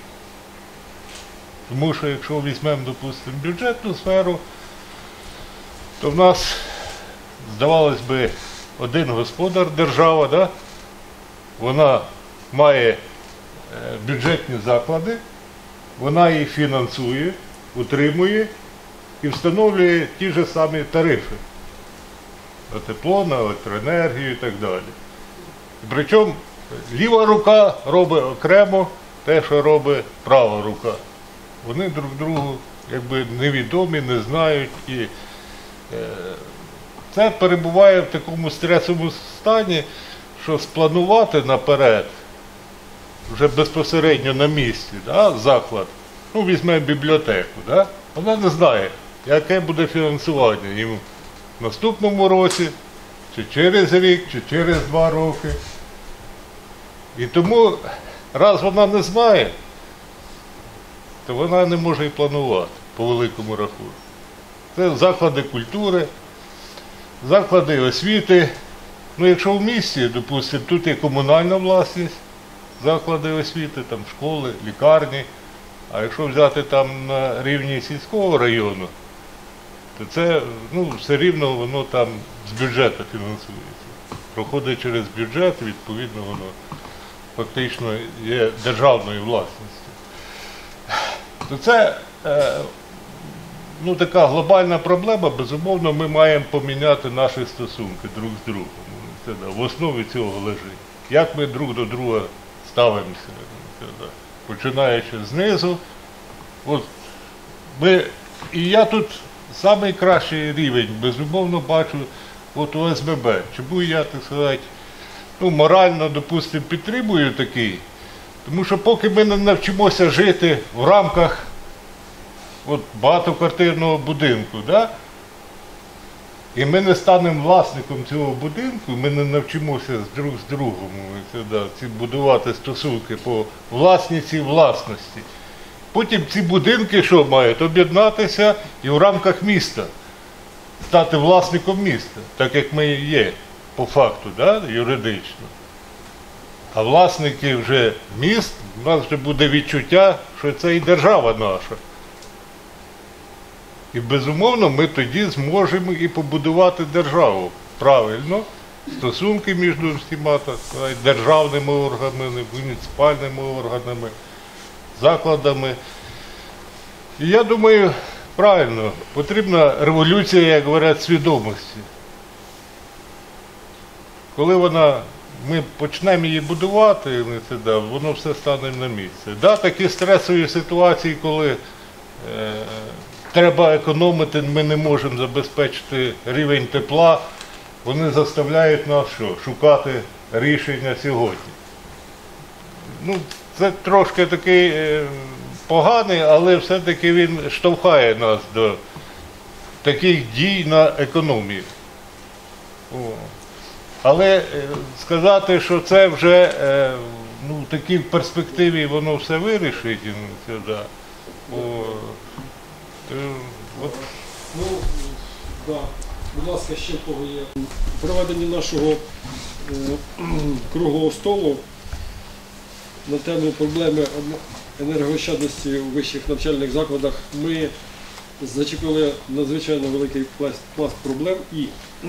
Тому що якщо візьмемо, допустимо, бюджетну сферу, то в нас, здавалось би, один господар держава, да? Вона має бюджетні заклади, вона їх фінансує, утримує і встановлює ті ж самі тарифи на тепло, на електроенергію і так далі. Причому ліва рука робить окремо те, що робить права рука. Вони друг другу якби невідомі, не знають. І це перебуває в такому стресовому стані, що спланувати наперед, вже безпосередньо на місці, да, заклад, візьмемо бібліотеку, да, вона не знає, яке буде фінансування їм в наступному році, чи через рік, чи через 2 роки. І тому, раз вона не знає, то вона не може і планувати по великому рахунку. Це заклади культури, заклади освіти. Ну, якщо в місті, допустимо, тут є комунальна власність, заклади освіти, там школи, лікарні, а якщо взяти там на рівні сільського району, то це, ну, все рівно воно там з бюджету фінансується. Проходить через бюджет, відповідно, воно фактично є державною власністю. То це ну, така глобальна проблема, безумовно, ми маємо поміняти наші стосунки друг з другом. Це, в основі цього лежить. Як ми друг до друга ставимося, це, починаючи знизу. От ми, і я тут найкращий рівень, безумовно, бачу от у ОСББ. Чому я, так сказати, ну, морально, допустимо, підтримую такий? Тому що поки ми не навчимося жити в рамках от, багатоквартирного будинку, да? І ми не станемо власником цього будинку, ми не навчимося друг з другом будувати стосунки по власниці власності. Потім ці будинки що мають? Об'єднатися і в рамках міста стати власником міста, так як ми є по факту, да? Юридично. А власники вже міст, у нас вже буде відчуття, що це і держава наша. І, безумовно, ми тоді зможемо і побудувати державу правильно, стосунки між всіма, так сказати, державними органами, муніципальними органами, закладами. І я думаю, правильно, потрібна революція, як говорять, свідомості. Коли ми почнемо її будувати, воно все стане на місце. Да, такі стресові ситуації, коли треба економити, ми не можемо забезпечити рівень тепла, вони заставляють нас що? Шукати рішення сьогодні. Ну, це трошки такий поганий, але все-таки він штовхає нас до таких дій на економію. Але сказати, що це вже ну, такі в перспективі воно все вирішить, Ну, да. Будь ласка, ще в кого є. У проведенні нашого круглого столу на тему проблеми енергоощадності у вищих навчальних закладах ми зачепили надзвичайно великий пласт проблем і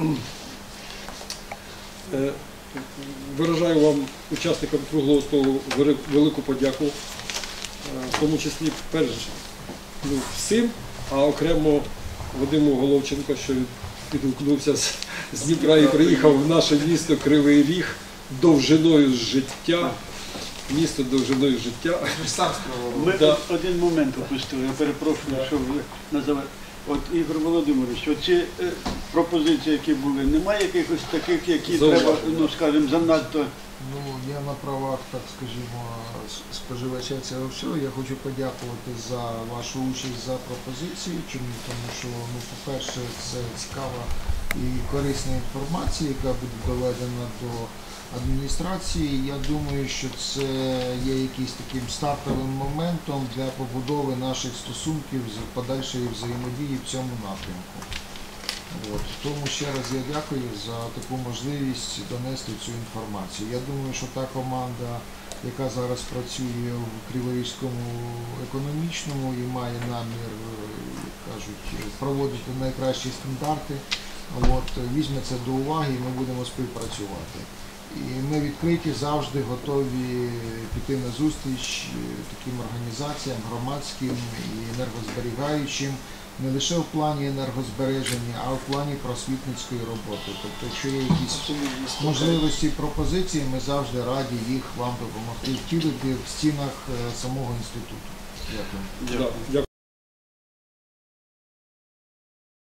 виражаю вам, учасникам круглого столу, велику подяку, в тому числі перш всім, а окремо Вадиму Головченко, що відгукнувся з Дніпра і приїхав в наше місто Кривий Ріг довжиною життя. Місто довжиною життя. Ми один момент опустили, я перепрошую, що ви називаєте. От, Ігор Володимирович, оці пропозиції, які були, немає якихось таких, які треба, ну, скажімо, занадто... Ну, я на правах, так скажімо, споживача цього всього, я хочу подякувати за вашу участь, за пропозиції. Чому? Тому що, ну, по-перше, це цікава і корисна інформація, яка буде доведена до адміністрації. Я думаю, що це є якийсь таким стартовим моментом для побудови наших стосунків з подальшої взаємодії в цьому напрямку. От. Тому ще раз я дякую за таку можливість донести цю інформацію. Я думаю, що та команда, яка зараз працює в Криворізькому економічному і має намір, як кажуть, проводити найкращі стандарти, от, візьме це до уваги і ми будемо співпрацювати. І ми відкриті, завжди готові піти на зустріч таким організаціям громадським і енергозберігаючим, не лише в плані енергозбереження, а в плані просвітницької роботи. Тобто, якщо є якісь можливості, пропозиції, ми завжди раді їх вам допомогти втілити в стінах самого інституту. Дякую.